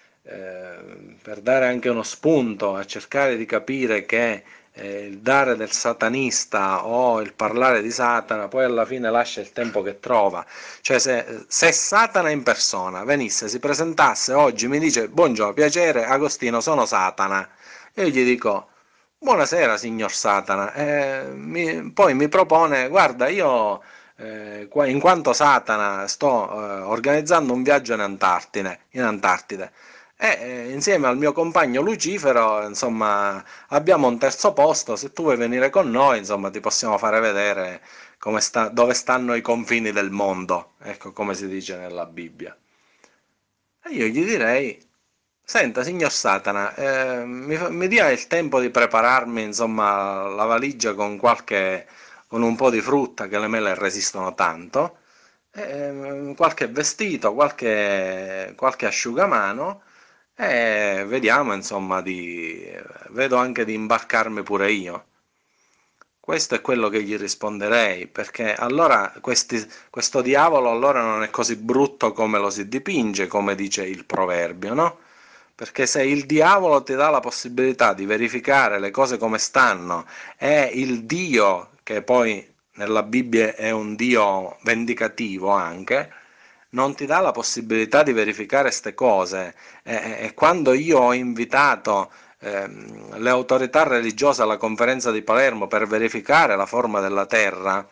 per dare anche uno spunto a cercare di capire che il dare del satanista o il parlare di Satana poi alla fine lascia il tempo che trova. Cioè se Satana in persona venisse, si presentasse oggi, mi dice buongiorno, piacere, Agostino, sono Satana, e io gli dico buonasera signor Satana, poi mi propone, guarda, io in quanto Satana sto organizzando un viaggio in Antartide e insieme al mio compagno Lucifero, insomma, abbiamo un terzo posto, se tu vuoi venire con noi, insomma, ti possiamo fare vedere dove stanno i confini del mondo, ecco come si dice nella Bibbia. E io gli direi, senta, signor Satana, mi dia il tempo di prepararmi, insomma, la valigia con un po' di frutta, che le mele resistono tanto, qualche vestito, qualche asciugamano, e vediamo, insomma, vedo anche di imbarcarmi pure io. Questo è quello che gli risponderei, perché allora questo diavolo allora non è così brutto come lo si dipinge, come dice il proverbio, no? Perché se il diavolo ti dà la possibilità di verificare le cose come stanno e il Dio, che poi nella Bibbia è un Dio vendicativo anche, non ti dà la possibilità di verificare queste cose. E quando io ho invitato le autorità religiose alla conferenza di Palermo per verificare la forma della Terra,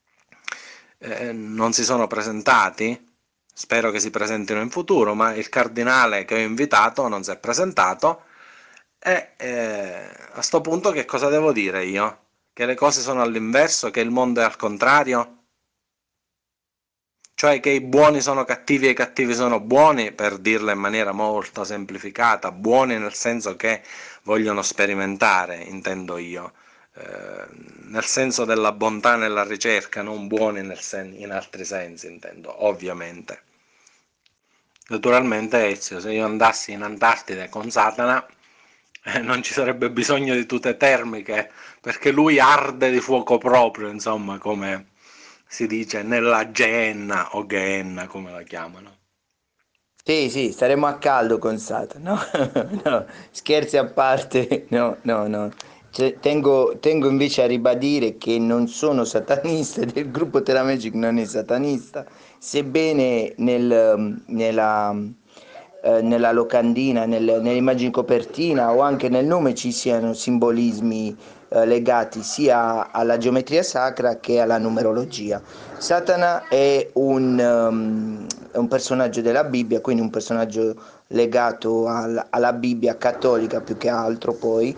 non si sono presentati. Spero che si presentino in futuro, ma il cardinale che ho invitato non si è presentato e a sto punto che cosa devo dire io? Che le cose sono all'inverso, che il mondo è al contrario? Cioè che i buoni sono cattivi e i cattivi sono buoni, per dirla in maniera molto semplificata, buoni nel senso che vogliono sperimentare, intendo io, nel senso della bontà nella ricerca, non buoni in altri sensi, intendo, ovviamente. Naturalmente, Ezio, se io andassi in Antartide con Satana, non ci sarebbe bisogno di tute termiche, perché lui arde di fuoco proprio, insomma, come si dice nella Geenna o Geenna, come la chiamano. Sì, sì, staremo a caldo con Satana. No, no, scherzi a parte, no, no, no. Tengo invece a ribadire che non sono satanista, ed il gruppo Terra Magic non è satanista, sebbene nella locandina, nell'immagine copertina o anche nel nome ci siano simbolismi legati sia alla geometria sacra che alla numerologia. Satana è un personaggio della Bibbia, quindi un personaggio legato alla Bibbia cattolica più che altro poi,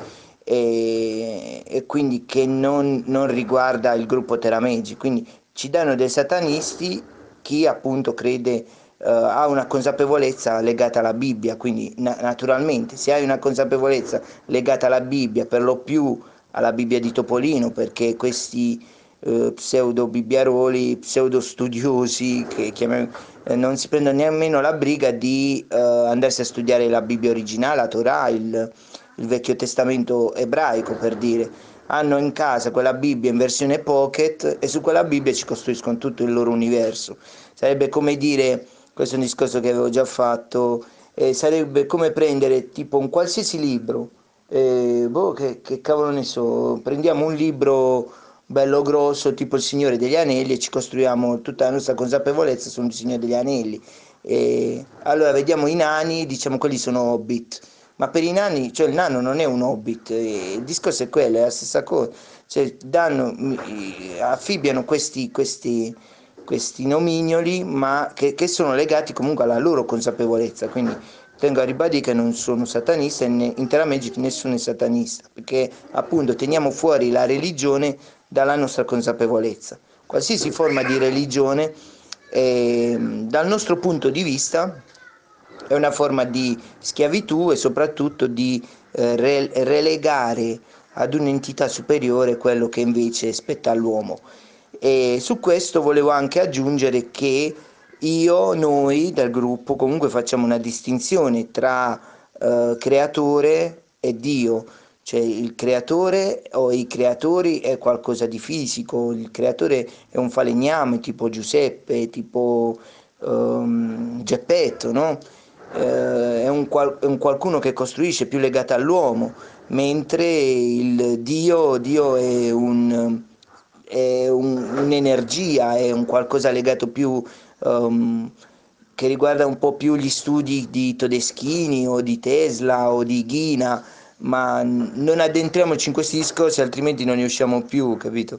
e quindi che non riguarda il gruppo Terra Magic. Quindi ci danno dei satanisti chi appunto crede ha una consapevolezza legata alla Bibbia, quindi naturalmente se hai una consapevolezza legata alla Bibbia, per lo più alla Bibbia di Topolino, perché questi pseudo bibbiaroli, pseudo studiosi che non si prendono nemmeno la briga di andarsi a studiare la Bibbia originale, la Torah, il Vecchio Testamento ebraico, per dire, hanno in casa quella Bibbia in versione pocket e su quella Bibbia ci costruiscono tutto il loro universo. Sarebbe come dire, questo è un discorso che avevo già fatto, sarebbe come prendere tipo un qualsiasi libro, che cavolo ne so, prendiamo un libro bello grosso, tipo il Signore degli Anelli, e ci costruiamo tutta la nostra consapevolezza sul Signore degli Anelli. E allora vediamo i nani, diciamo quelli sono hobbit, ma per i nani, cioè il nano non è un hobbit, il discorso è quello, è la stessa cosa, cioè affibbiano questi nomignoli, ma che sono legati comunque alla loro consapevolezza, quindi tengo a ribadire che non sono satanista e in Terra Magic nessuno è satanista, perché appunto teniamo fuori la religione dalla nostra consapevolezza. Qualsiasi forma di religione, dal nostro punto di vista, è una forma di schiavitù e soprattutto di relegare ad un'entità superiore quello che invece spetta all'uomo. E su questo volevo anche aggiungere che noi del gruppo comunque facciamo una distinzione tra creatore e Dio, cioè il creatore o i creatori è qualcosa di fisico, il creatore è un falegname tipo Giuseppe, tipo Geppetto, no? È un qualcuno che costruisce, più legato all'uomo, mentre il Dio è un'energia, è un qualcosa legato più, che riguarda un po' più gli studi di Todeschini o di Tesla o di Ghina, ma non addentriamoci in questi discorsi, altrimenti non ne usciamo più, capito?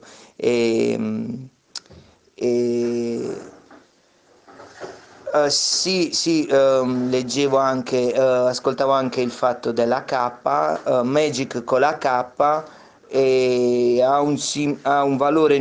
E, sì, sì, leggevo anche, ascoltavo anche il fatto della K, Magic con la K, e ha un valore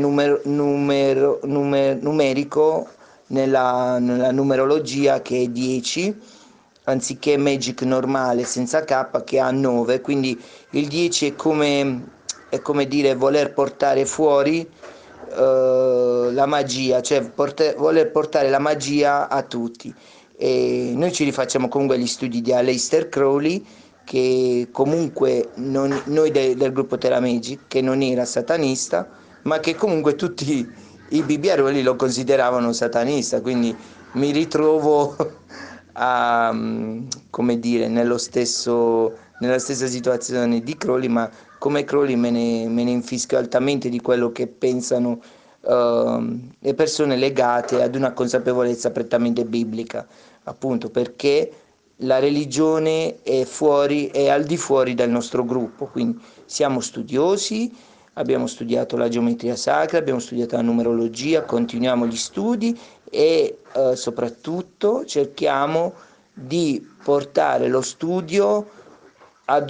numerico nella numerologia che è 10, anziché Magic normale senza K che ha 9, quindi il 10 è come dire voler portare fuori la magia, cioè voler portare la magia a tutti. E noi ci rifacciamo comunque agli studi di Aleister Crowley, che comunque noi del gruppo Terra Magic, che non era satanista, ma che comunque tutti i bibiaroli lo consideravano satanista, quindi mi ritrovo a, come dire, nella stessa situazione di Crowley, ma come Crowley me ne infischio altamente di quello che pensano le persone legate ad una consapevolezza prettamente biblica, appunto perché la religione è al di fuori del nostro gruppo, quindi siamo studiosi, abbiamo studiato la geometria sacra, abbiamo studiato la numerologia, continuiamo gli studi e soprattutto cerchiamo di portare lo studio ad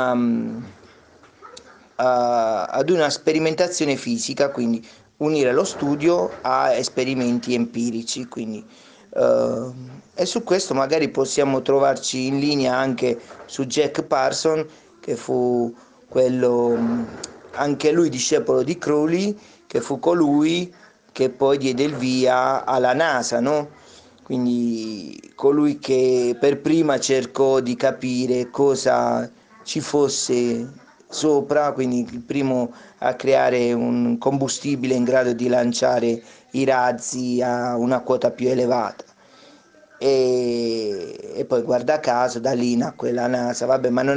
ad una sperimentazione fisica, quindi unire lo studio a esperimenti empirici, quindi, e su questo magari possiamo trovarci in linea anche su Jack Parson, che fu quello, anche lui discepolo di Crowley, che fu colui che poi diede il via alla NASA, no? Quindi colui che per prima cercò di capire cosa ci fosse sopra, quindi il primo a creare un combustibile in grado di lanciare i razzi a una quota più elevata. E poi guarda caso da lì nacque la NASA, vabbè, ma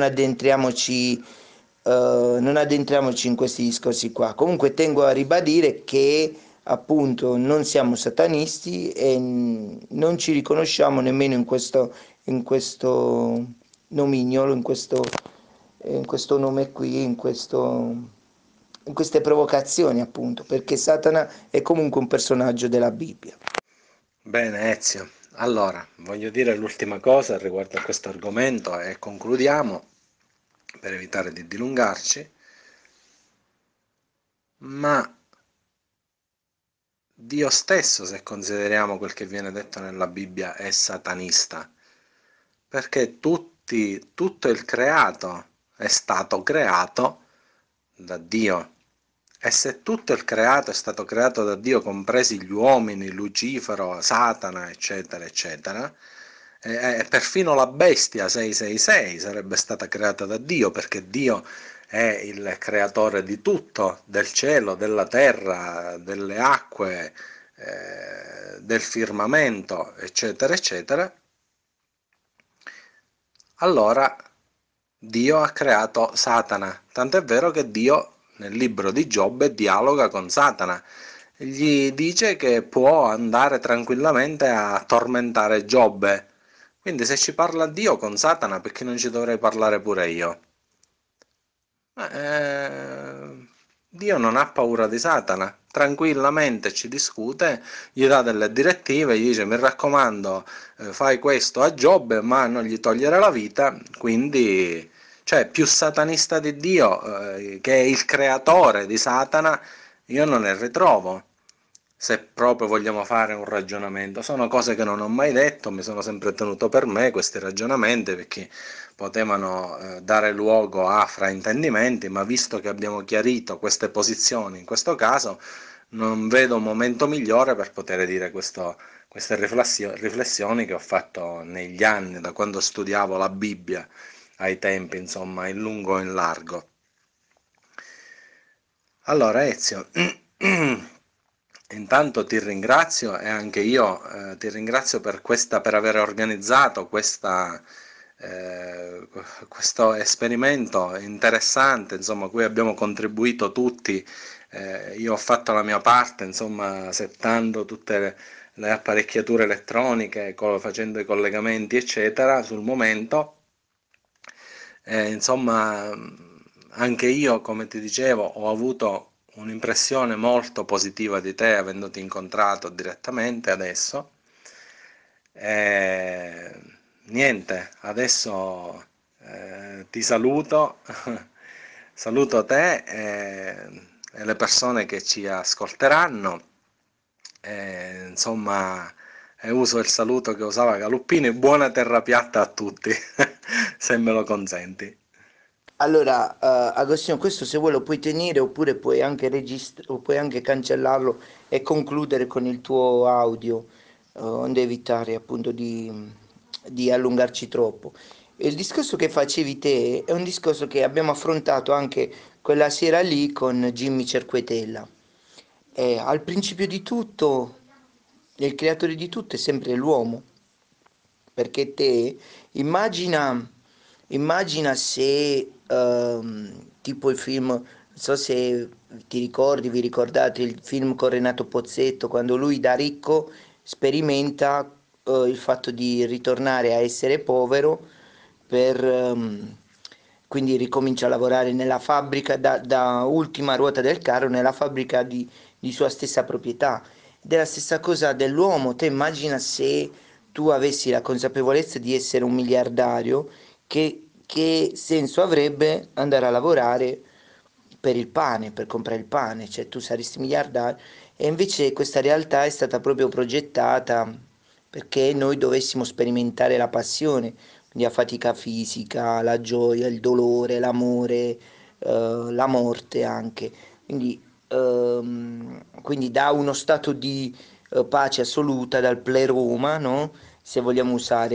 non addentriamoci in questi discorsi qua. Comunque tengo a ribadire che appunto non siamo satanisti e non ci riconosciamo nemmeno in questo nomignolo, in questo nome qui, in queste provocazioni appunto, perché Satana è comunque un personaggio della Bibbia. Bene, Ezio. Allora, voglio dire l'ultima cosa riguardo a questo argomento e concludiamo per evitare di dilungarci. Ma Dio stesso, se consideriamo quel che viene detto nella Bibbia, è satanista, perché tutto il creato è stato creato da Dio. E se tutto il creato è stato creato da Dio, compresi gli uomini, Lucifero, Satana, eccetera, eccetera, e perfino la bestia 666 sarebbe stata creata da Dio, perché Dio è il creatore di tutto, del cielo, della terra, delle acque, del firmamento, eccetera, eccetera. Allora Dio ha creato Satana, tant'è vero che Dio nel libro di Giobbe dialoga con Satana. Gli dice che può andare tranquillamente a tormentare Giobbe. Quindi se ci parla Dio con Satana, perché non ci dovrei parlare pure io? Dio non ha paura di Satana, tranquillamente ci discute, gli dà delle direttive, gli dice mi raccomando, fai questo a Giobbe, ma non gli togliere la vita, quindi, cioè, più satanista di Dio, che è il creatore di Satana, io non ne ritrovo. Se proprio vogliamo fare un ragionamento, sono cose che non ho mai detto, mi sono sempre tenuto per me questi ragionamenti perché potevano dare luogo a fraintendimenti, ma visto che abbiamo chiarito queste posizioni in questo caso, non vedo un momento migliore per poter dire queste riflessioni che ho fatto negli anni, da quando studiavo la Bibbia ai tempi, insomma, in lungo e in largo. Allora, Ezio, intanto ti ringrazio e anche io ti ringrazio per aver organizzato eh, questo esperimento interessante, insomma, a cui abbiamo contribuito tutti. Io ho fatto la mia parte, insomma, settando tutte le apparecchiature elettroniche, facendo i collegamenti, eccetera, sul momento. Insomma, anche io, come ti dicevo, ho avuto un'impressione molto positiva di te avendoti incontrato direttamente adesso. E, niente, adesso ti saluto, saluto te e le persone che ci ascolteranno. Insomma, e uso il saluto che usava Galuppini, buona terra piatta a tutti, se me lo consenti. Allora, Agostino, questo se vuoi lo puoi tenere oppure puoi anche registrare o puoi anche cancellarlo e concludere con il tuo audio, onde evitare appunto di allungarci troppo. Il discorso che facevi te è un discorso che abbiamo affrontato anche quella sera lì con Jimmy Cerquetella. Al principio di tutto, il creatore di tutto è sempre l'uomo, perché te immagina, immagina se tipo il film, non so se ti ricordi, vi ricordate il film con Renato Pozzetto, quando lui da ricco sperimenta il fatto di ritornare a essere povero per, quindi ricomincia a lavorare nella fabbrica da ultima ruota del carro nella fabbrica di sua stessa proprietà. Ed è la stessa cosa dell'uomo. Te immagina se tu avessi la consapevolezza di essere un miliardario, che senso avrebbe andare a lavorare per il pane, per comprare il pane? Cioè tu saresti miliardario e invece questa realtà è stata proprio progettata perché noi dovessimo sperimentare la passione, quindi la fatica fisica, la gioia, il dolore, l'amore, la morte anche. Quindi da uno stato di pace assoluta, dal pleroma, no? Se vogliamo usare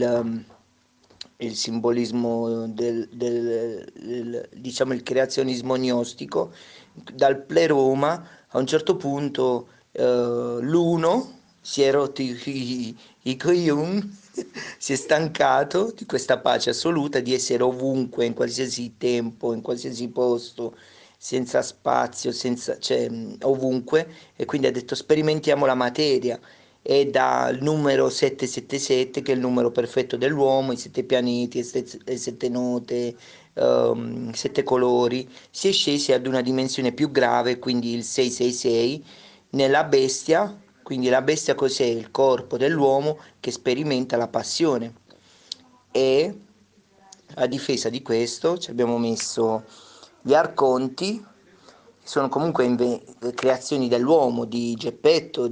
il simbolismo diciamo il creazionismo gnostico, dal pleroma a un certo punto l'uno si è rotto i coglioni, si è stancato di questa pace assoluta, di essere ovunque, in qualsiasi tempo, in qualsiasi posto, senza spazio, senza, cioè, ovunque, e quindi ha detto sperimentiamo la materia e dal numero 777, che è il numero perfetto dell'uomo, i sette pianeti, le sette note, sette colori, si è scesi ad una dimensione più grave, quindi il 666, nella bestia. Quindi la bestia cos'è? Il corpo dell'uomo che sperimenta la passione. E a difesa di questo ci abbiamo messo gli arconti, che sono comunque creazioni dell'uomo, di Geppetto,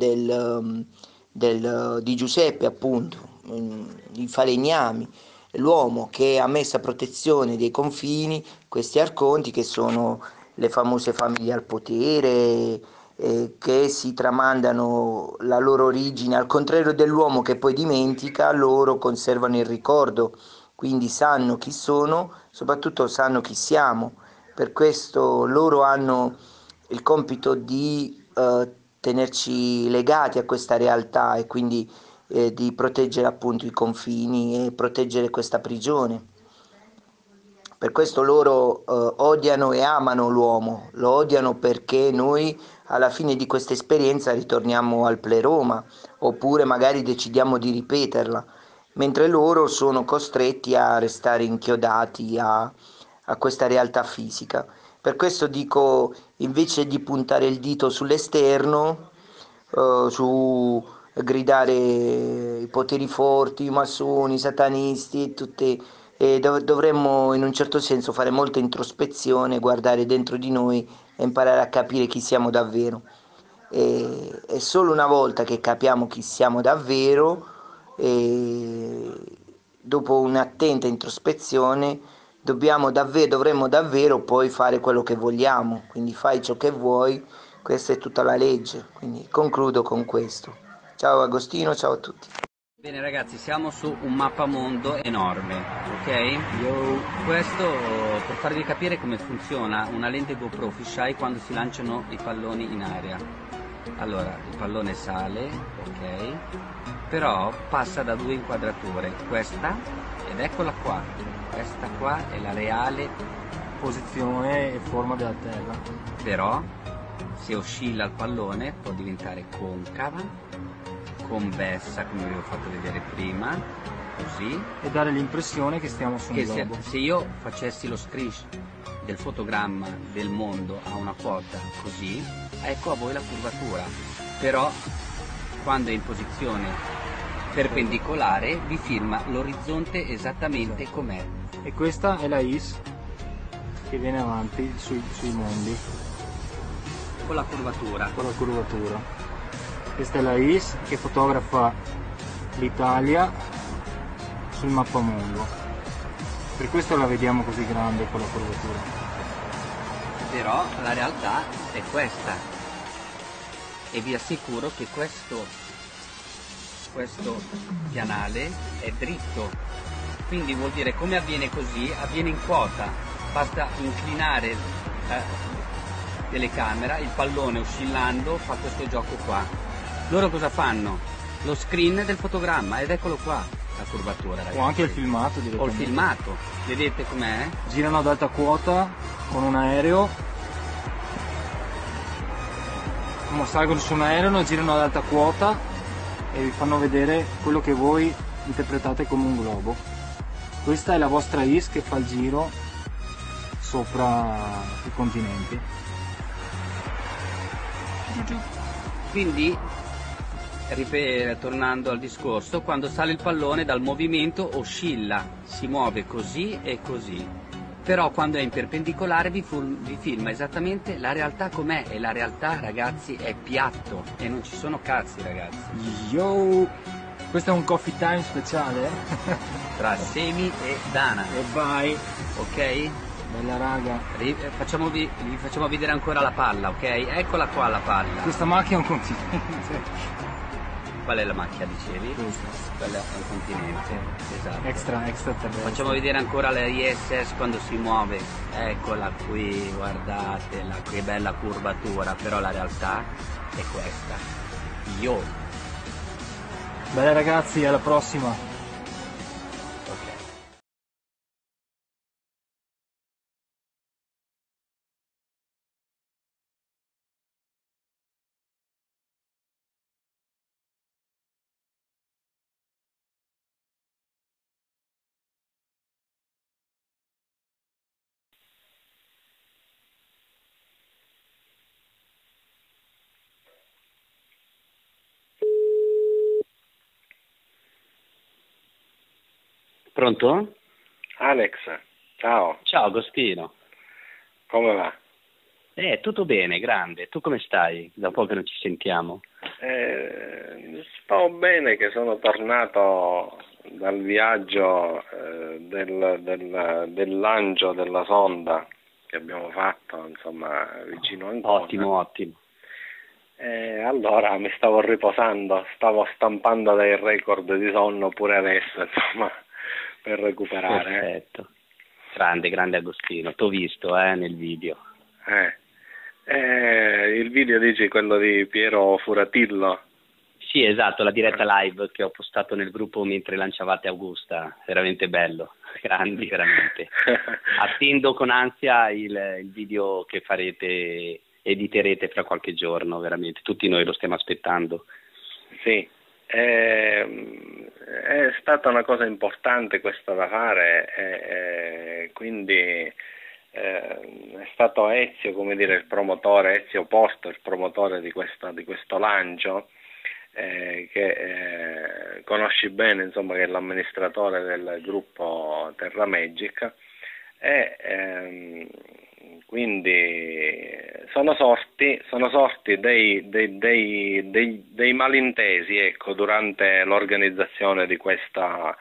di Giuseppe appunto, i falegnami, l'uomo che ha messo a protezione dei confini questi arconti che sono le famose famiglie al potere, che si tramandano la loro origine, al contrario dell'uomo che poi dimentica, loro conservano il ricordo, quindi sanno chi sono, soprattutto sanno chi siamo. Per questo loro hanno il compito di tenerci legati a questa realtà e quindi di proteggere appunto i confini e proteggere questa prigione. Per questo loro odiano e amano l'uomo, lo odiano perché noi alla fine di questa esperienza ritorniamo al pleroma, oppure magari decidiamo di ripeterla, mentre loro sono costretti a restare inchiodati a questa realtà fisica. Per questo dico, invece di puntare il dito sull'esterno, su gridare i poteri forti, i massoni, i satanisti e tutte, dovremmo in un certo senso fare molta introspezione, guardare dentro di noi e imparare a capire chi siamo davvero. E solo una volta che capiamo chi siamo davvero, e dopo un'attenta introspezione, dovremmo davvero poi fare quello che vogliamo. Quindi fai ciò che vuoi, questa è tutta la legge. Quindi concludo con questo. Ciao Agostino, ciao a tutti. Bene ragazzi, siamo su un mappamondo enorme, ok? Questo per farvi capire come funziona una lente GoPro fisheye quando si lanciano i palloni in aria. Allora, il pallone sale, ok? Però passa da due inquadrature, questa ed eccola qua. Questa qua è la reale posizione e forma della terra. Però se oscilla il pallone può diventare concava, convessa come vi ho fatto vedere prima, così, E dare l'impressione che stiamo su un che globo. se io facessi lo striscio del fotogramma del mondo a una quota così, ecco a voi la curvatura. Però quando è in posizione perpendicolare vi filma l'orizzonte esattamente com'è. E questa è la IS che viene avanti sui mondi Con la curvatura. con la curvatura. Questa è la IS che fotografa l'Italia sul mappamondo. Per questo la vediamo così grande con la curvatura. Però la realtà è questa. E vi assicuro che questo pianale è dritto. Quindi vuol dire, come avviene così, avviene in quota. Basta inclinare la telecamera, il pallone oscillando fa questo gioco qua. Loro cosa fanno? Lo screen del fotogramma ed eccolo qua la curvatura, ragazzi. O anche il filmato O il direttamente. filmato, vedete com'è? Girano ad alta quota con un aereo. Salgono su un aereo, girano ad alta quota e vi fanno vedere quello che voi interpretate come un globo. Questa è la vostra IS che fa il giro sopra i continenti. Quindi, tornando al discorso, quando sale il pallone dal movimento oscilla, si muove così e così. Però quando è in perpendicolare vi filma esattamente la realtà com'è, e la realtà, ragazzi, è piatto e non ci sono cazzi, ragazzi. Yo! Questo è un coffee time speciale? Tra Semi e Dana, E vai! ok? Bella raga! Vi facciamo vedere ancora la palla, ok? Eccola qua la palla. Questa macchina è un continente. Qual è la macchia, dicevi? Questa. Quella è un continente, esatto. Extra terrestre. Facciamo vedere ancora la ISS quando si muove. Eccola qui, guardatela, che bella curvatura, però la realtà è questa. Yo! Bella ragazzi, alla prossima! Ok. Pronto? Alex, ciao, Ciao Agostino. come va? Tutto bene, grande. Tu come stai? Da un po' che non ci sentiamo. Sto bene che sono tornato dal viaggio del lancio della sonda che abbiamo fatto, insomma, vicino a Ancona. Ottimo. Allora mi stavo riposando, stavo stampando dei record di sonno pure adesso, insomma, per recuperare. Perfetto. Grande Agostino. T'ho visto nel video. Il video dici quello di Piero Furatillo? Sì, esatto, la diretta live che ho postato nel gruppo mentre lanciavate Augusta, veramente bello. grandi veramente. Attendo con ansia il video che farete, editerete fra qualche giorno, veramente. Tutti noi lo stiamo aspettando. Sì, è stata una cosa importante questa da fare, quindi è stato Ezio, come dire, il promotore, Ezio Porto, il promotore di questo lancio, che conosci bene, insomma, che è l'amministratore del gruppo Terra Magic, e quindi sono sorti dei malintesi, ecco, durante l'organizzazione di questo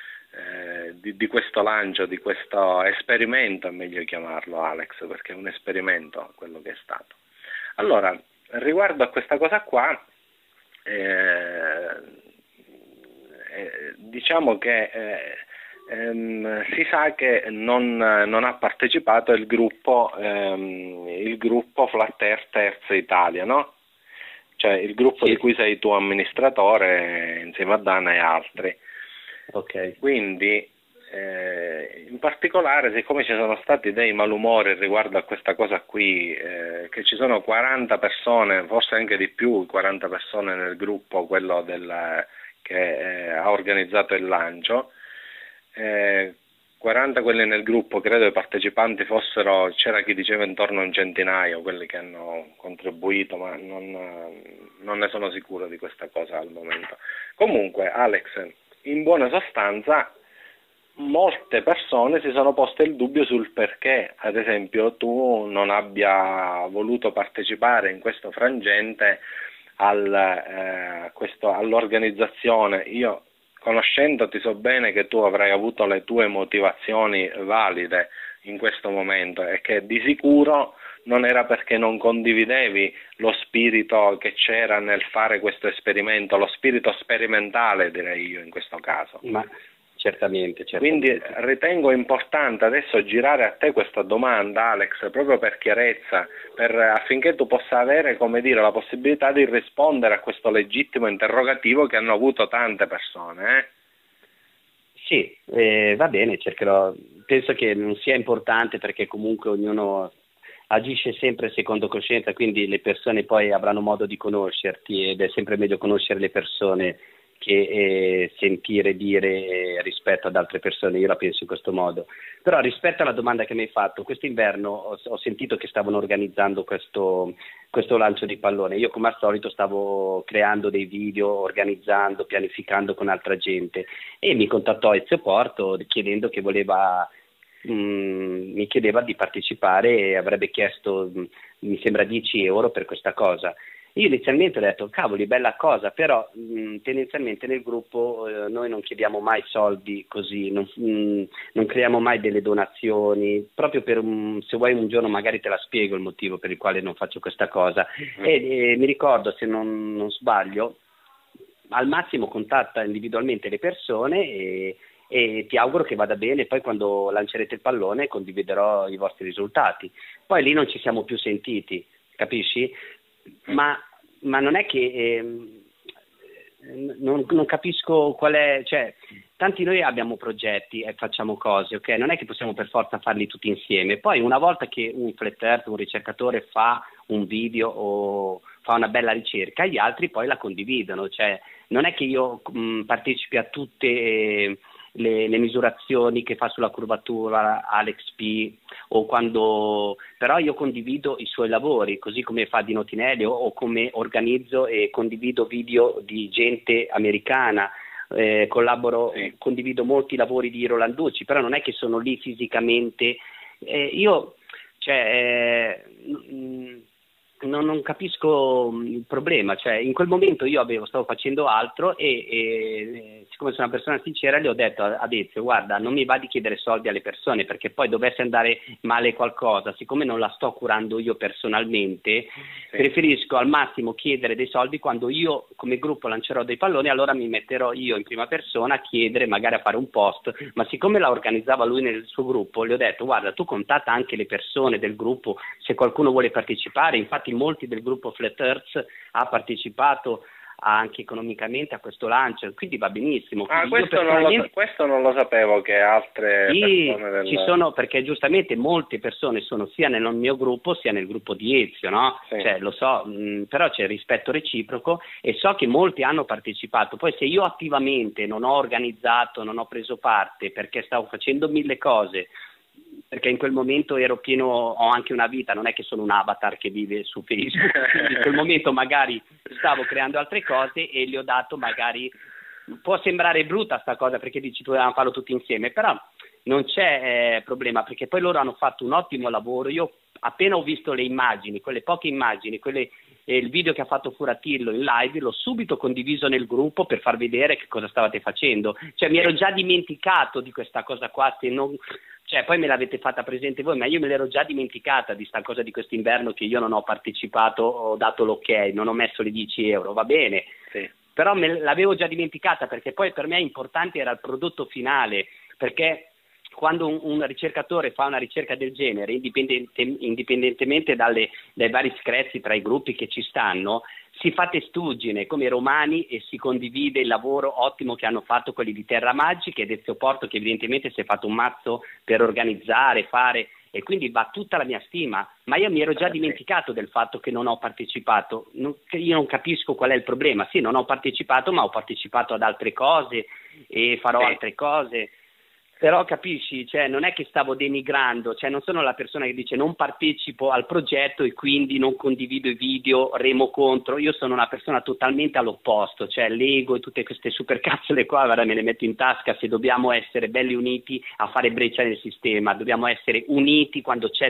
lancio, di questo esperimento, è meglio chiamarlo, Alex, perché è un esperimento quello che è stato. Allora, riguardo a questa cosa qua, diciamo che si sa che non ha partecipato il gruppo Flat Earth Terza Italia, no? Cioè il gruppo Sì. di cui sei tu amministratore insieme a Dana e altri. Ok. Quindi in particolare, siccome ci sono stati dei malumori riguardo a questa cosa qui, che ci sono 40 persone, forse anche di più, 40 persone nel gruppo, quello che ha organizzato il lancio, 40 quelli nel gruppo, credo i partecipanti fossero, c'era chi diceva intorno a un centinaio, quelli che hanno contribuito, ma non ne sono sicuro di questa cosa al momento. Comunque, Alex, in buona sostanza, molte persone si sono poste il dubbio sul perché, ad esempio, tu non abbia voluto partecipare in questo frangente all'organizzazione. Io, conoscendoti, so bene che tu avrai avuto le tue motivazioni valide in questo momento e che di sicuro non era perché non condividevi lo spirito che c'era nel fare questo esperimento, lo spirito sperimentale, direi io in questo caso. Ma certamente. Quindi ritengo importante adesso girare a te questa domanda, Alex, proprio per chiarezza, affinché tu possa avere, come dire, la possibilità di rispondere a questo legittimo interrogativo che hanno avuto tante persone. Sì, va bene, cercherò. Penso che non sia importante perché comunque ognuno agisce sempre secondo coscienza, quindi le persone poi avranno modo di conoscerti ed è sempre meglio conoscere le persone che sentire dire rispetto ad altre persone. Io la penso in questo modo. Però rispetto alla domanda che mi hai fatto, quest'inverno ho sentito che stavano organizzando questo lancio di pallone. Io come al solito stavo creando dei video, organizzando, pianificando con altra gente e mi contattò Ezio Porto chiedendo che mi chiedeva di partecipare e avrebbe chiesto, mi sembra, 10 euro per questa cosa. Io inizialmente ho detto, cavoli, bella cosa, però tendenzialmente nel gruppo noi non chiediamo mai soldi così, non creiamo mai delle donazioni, proprio se vuoi un giorno magari te la spiego il motivo per il quale non faccio questa cosa. E mi ricordo, se non sbaglio, al massimo contatta individualmente le persone e ti auguro che vada bene, poi quando lancerete il pallone condividerò i vostri risultati. Poi lì non ci siamo più sentiti, capisci? Ma non è che non capisco qual è, cioè tanti noi abbiamo progetti e facciamo cose, ok? Non è che possiamo per forza farli tutti insieme. Poi una volta che un flat earth, un ricercatore fa un video o fa una bella ricerca, gli altri poi la condividono, cioè non è che io partecipi a tutte le misurazioni che fa sulla curvatura Alex P o però io condivido i suoi lavori, così come fa Dino Tinelli o come organizzo e condivido video di gente americana, condivido molti lavori di Roland Ducci, però non è che sono lì fisicamente. Non capisco il problema, cioè in quel momento io stavo facendo altro e siccome sono una persona sincera gli ho detto ad Ezio, guarda, non mi va di chiedere soldi alle persone perché poi dovesse andare male qualcosa, siccome non la sto curando io personalmente, preferisco al massimo chiedere dei soldi quando io come gruppo lancerò dei palloni, allora mi metterò io in prima persona a chiedere, magari a fare un post, ma siccome la organizzava lui nel suo gruppo, gli ho detto, guarda, tu contatta anche le persone del gruppo se qualcuno vuole partecipare. Infatti molti del gruppo Flat Earth ha partecipato anche economicamente a questo lancio, quindi va benissimo. Quindi questo non lo sapevo che altre persone ci sono, perché giustamente molte persone sono sia nel mio gruppo sia nel gruppo di Ezio, no? Sì. Cioè, lo so, però c'è rispetto reciproco e so che molti hanno partecipato. Poi se io attivamente non ho organizzato, non ho preso parte perché stavo facendo 1000 cose, perché in quel momento ero pieno, ho anche una vita, non è che sono un avatar che vive su Facebook, quindi in quel momento magari stavo creando altre cose e gli ho dato magari, può sembrare brutta sta cosa perché dici dovevamo farlo tutti insieme, però non c'è problema perché poi loro hanno fatto un ottimo lavoro. Io appena ho visto le immagini, quelle poche immagini, il video che ha fatto Furatillo in live, l'ho subito condiviso nel gruppo per far vedere che cosa stavate facendo, cioè mi ero già dimenticato di questa cosa qua, se non... Cioè, poi me l'avete fatta presente voi, ma io me l'ero già dimenticata di sta cosa di quest'inverno che io non ho partecipato, ho dato l'ok, non ho messo le 10 euro, va bene, sì. Però l'avevo già dimenticata perché poi per me importante era il prodotto finale, perché quando un ricercatore fa una ricerca del genere, indipendentemente dai vari screzi tra i gruppi che ci stanno, si fa testuggine come i romani e si condivide il lavoro ottimo che hanno fatto quelli di Terra Magica e Ezio Porto, che evidentemente si è fatto un mazzo per organizzare, fare, e quindi va tutta la mia stima, ma io mi ero già dimenticato del fatto che non ho partecipato, io non capisco qual è il problema. Sì, non ho partecipato, ma ho partecipato ad altre cose e farò altre cose. Però capisci, cioè, non è che stavo denigrando, cioè, non sono la persona che dice non partecipo al progetto e quindi non condivido i video, remo contro. Io sono una persona totalmente all'opposto, cioè l'ego e tutte queste supercazzole qua, guarda, me le metto in tasca. Se dobbiamo essere belli uniti a fare breccia nel sistema, dobbiamo essere uniti quando c'è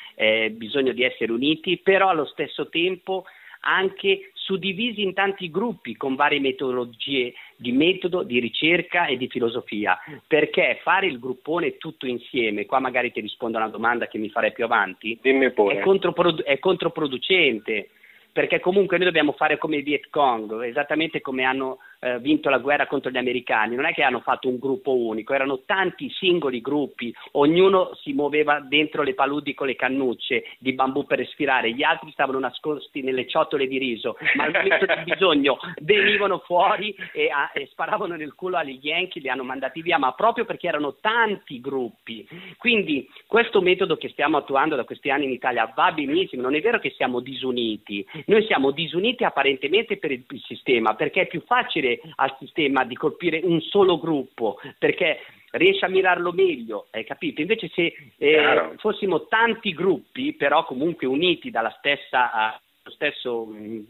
bisogno di essere uniti, però allo stesso tempo anche suddivisi in tanti gruppi con varie metodologie di metodo, di ricerca e di filosofia, perché fare il gruppone tutto insieme, qua magari ti rispondo a una domanda che mi farei più avanti, dimmi pure. È controproducente, perché comunque noi dobbiamo fare come i Viet Cong, esattamente come hanno vinto la guerra contro gli americani. Non è che hanno fatto un gruppo unico, erano tanti singoli gruppi, ognuno si muoveva dentro le paludi con le cannucce di bambù per respirare, gli altri stavano nascosti nelle ciotole di riso, ma al momento del bisogno venivano fuori e sparavano nel culo agli Yankee, li hanno mandati via, ma proprio perché erano tanti gruppi. Quindi questo metodo che stiamo attuando da questi anni in Italia va benissimo, non è vero che siamo disuniti, noi siamo disuniti apparentemente per il sistema, perché è più facile al sistema di colpire un solo gruppo, perché riesce a mirarlo meglio, hai capito? Invece se fossimo tanti gruppi, però comunque uniti dalla lo stesso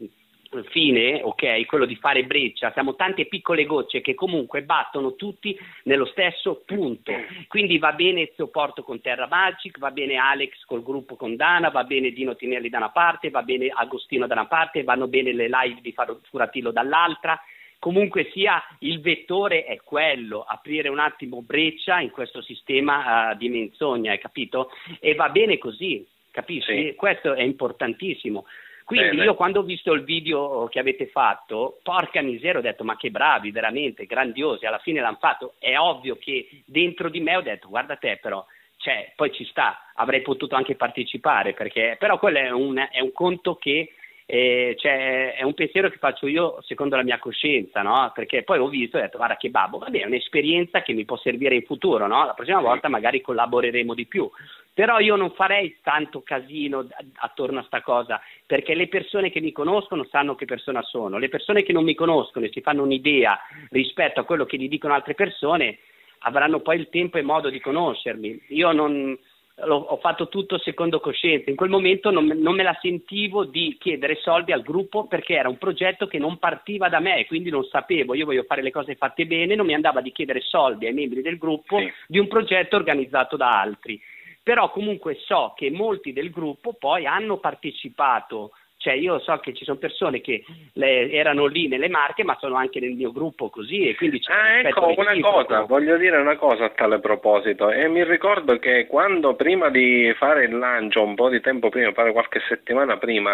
fine, ok, quello di fare breccia, siamo tante piccole gocce che comunque battono tutti nello stesso punto. Quindi va bene Ezio Porto con Terra Magic, va bene Alex col gruppo con Dana, va bene Dino Tinelli da una parte, va bene Agostino da una parte, vanno bene le live di Furatillo dall'altra. Comunque sia, il vettore è quello, aprire un attimo breccia in questo sistema di menzogna, hai capito? E va bene così, capisci? Sì. Questo è importantissimo. Quindi io quando ho visto il video che avete fatto, porca miseria, ho detto ma che bravi, veramente, grandiosi, alla fine l'hanno fatto. È ovvio che dentro di me ho detto guarda te però, cioè, poi ci sta, avrei potuto anche partecipare, perché però quello è un conto che... cioè, è un pensiero che faccio io secondo la mia coscienza, no? Perché poi ho visto e ho detto guarda che babbo, va bene, è un'esperienza che mi può servire in futuro, no? La prossima volta magari collaboreremo di più, però io non farei tanto casino attorno a sta cosa, perché le persone che mi conoscono sanno che persona sono, le persone che non mi conoscono e si fanno un'idea rispetto a quello che gli dicono altre persone avranno poi il tempo e modo di conoscermi. Io non... ho fatto tutto secondo coscienza, in quel momento non me la sentivo di chiedere soldi al gruppo, perché era un progetto che non partiva da me, quindi non sapevo, io voglio fare le cose fatte bene, non mi andava di chiedere soldi ai membri del gruppo di un progetto organizzato da altri, però comunque so che molti del gruppo poi hanno partecipato. Cioè io so che ci sono persone che erano lì nelle Marche ma sono anche nel mio gruppo così, e quindi ecco una cosa, voglio dire una cosa a tale proposito, e mi ricordo che quando prima di fare il lancio, un po' di tempo prima, qualche settimana prima,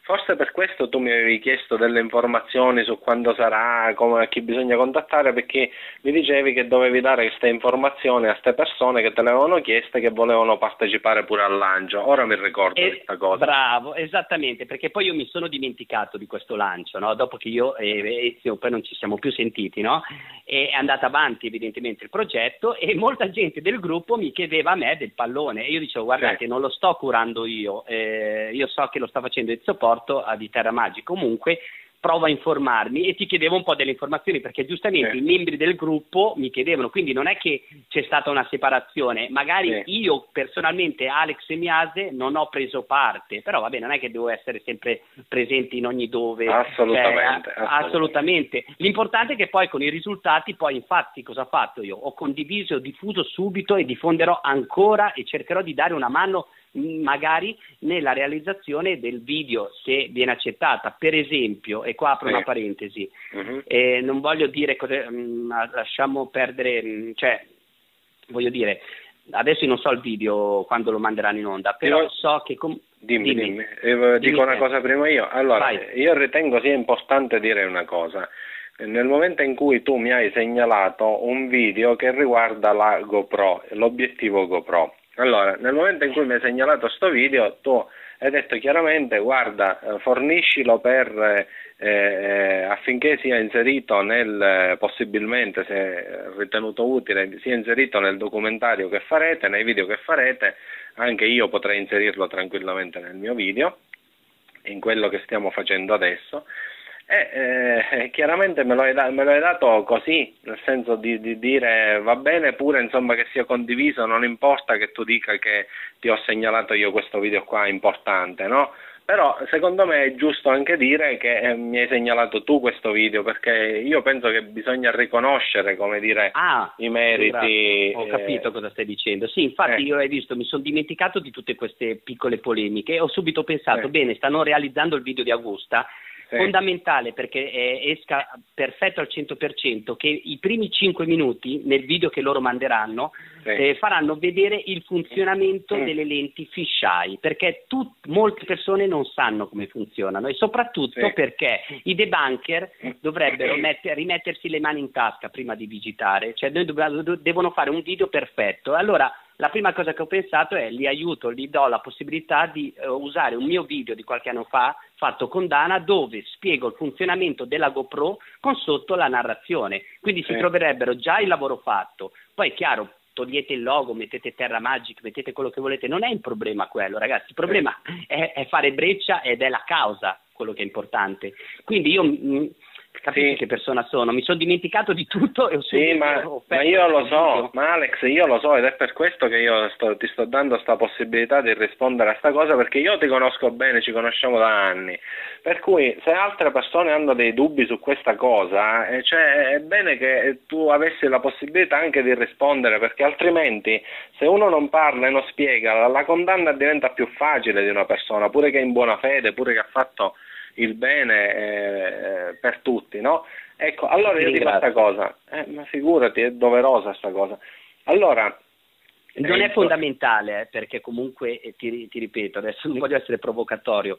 Forse per questo tu mi avevi chiesto delle informazioni su quando sarà, come, chi bisogna contattare, perché mi dicevi che dovevi dare queste informazioni a queste persone che te le avevano chieste, che volevano partecipare pure al lancio. Ora mi ricordo questa cosa. Bravo, esattamente, perché poi io mi sono dimenticato di questo lancio, no? Dopo che io e Ezio poi non ci siamo più sentiti, no? È andato avanti evidentemente il progetto e molta gente del gruppo mi chiedeva a me del pallone e io dicevo guardate, non lo sto curando io so che lo sta facendo Ezio Porto di Terra Magica, comunque provo a informarmi e ti chiedevo un po' delle informazioni perché giustamente i membri del gruppo mi chiedevano, quindi non è che c'è stata una separazione, magari io personalmente, Alex e Miase, non ho preso parte, però vabbè non è che devo essere sempre presente in ogni dove. Assolutamente. L'importante è che poi con i risultati, poi infatti cosa ho fatto io? Ho condiviso, ho diffuso subito e diffonderò ancora e cercherò di dare una mano magari nella realizzazione del video se viene accettata, per esempio, e qua apro una parentesi, non voglio dire lasciamo perdere, cioè voglio dire, adesso io non so il video quando lo manderanno in onda, però so che dimmi. Dico una cosa prima io. Allora, io ritengo sia importante dire una cosa. Nel momento in cui tu mi hai segnalato un video che riguarda la GoPro, l'obiettivo GoPro, allora, nel momento in cui mi hai segnalato sto video, tu hai detto chiaramente, guarda, forniscilo affinché sia inserito possibilmente, se ritenuto utile, sia inserito nel documentario che farete, nei video che farete, anche io potrei inserirlo tranquillamente nel mio video, in quello che stiamo facendo adesso. Chiaramente me lo hai dato così, nel senso di dire va bene pure insomma che sia condiviso, non importa che tu dica che ti ho segnalato io questo video qua importante, no? Però secondo me è giusto anche dire che mi hai segnalato tu questo video, perché io penso che bisogna riconoscere, come dire, i meriti. Ho capito cosa stai dicendo. Sì, infatti io hai visto, mi sono dimenticato di tutte queste piccole polemiche e ho subito pensato, bene, stanno realizzando il video di Augusta, fondamentale perché esca perfetto al 100%, che i primi 5 minuti nel video che loro manderanno faranno vedere il funzionamento delle lenti fisheye, perché molte persone non sanno come funzionano e soprattutto perché i debunker dovrebbero rimettersi le mani in tasca prima di digitare, cioè devono fare un video perfetto. Allora la prima cosa che ho pensato è li aiuto, gli do la possibilità di usare un mio video di qualche anno fa fatto con Dana dove spiego il funzionamento della GoPro con sotto la narrazione, quindi si troverebbero già il lavoro fatto. Poi è chiaro, togliete il logo, mettete Terra Magic, mettete quello che volete, non è un problema quello, ragazzi, il problema è fare breccia ed è la causa quello che è importante. Quindi io capisci che persona sono, mi sono dimenticato di tutto e ma io lo so, ma Alex, io lo so ed è per questo che io ti sto dando sta possibilità di rispondere a sta cosa, perché io ti conosco bene, ci conosciamo da anni, per cui se altre persone hanno dei dubbi su questa cosa, cioè è bene che tu avessi la possibilità anche di rispondere, perché altrimenti se uno non parla e non spiega, la condanna diventa più facile di una persona, pure che è in buona fede, pure che ha fatto il bene per tutti, no? Ecco, allora io dico questa cosa, ma figurati, è doverosa sta cosa. Allora, non è fondamentale, perché comunque ti ripeto, adesso non voglio essere provocatorio,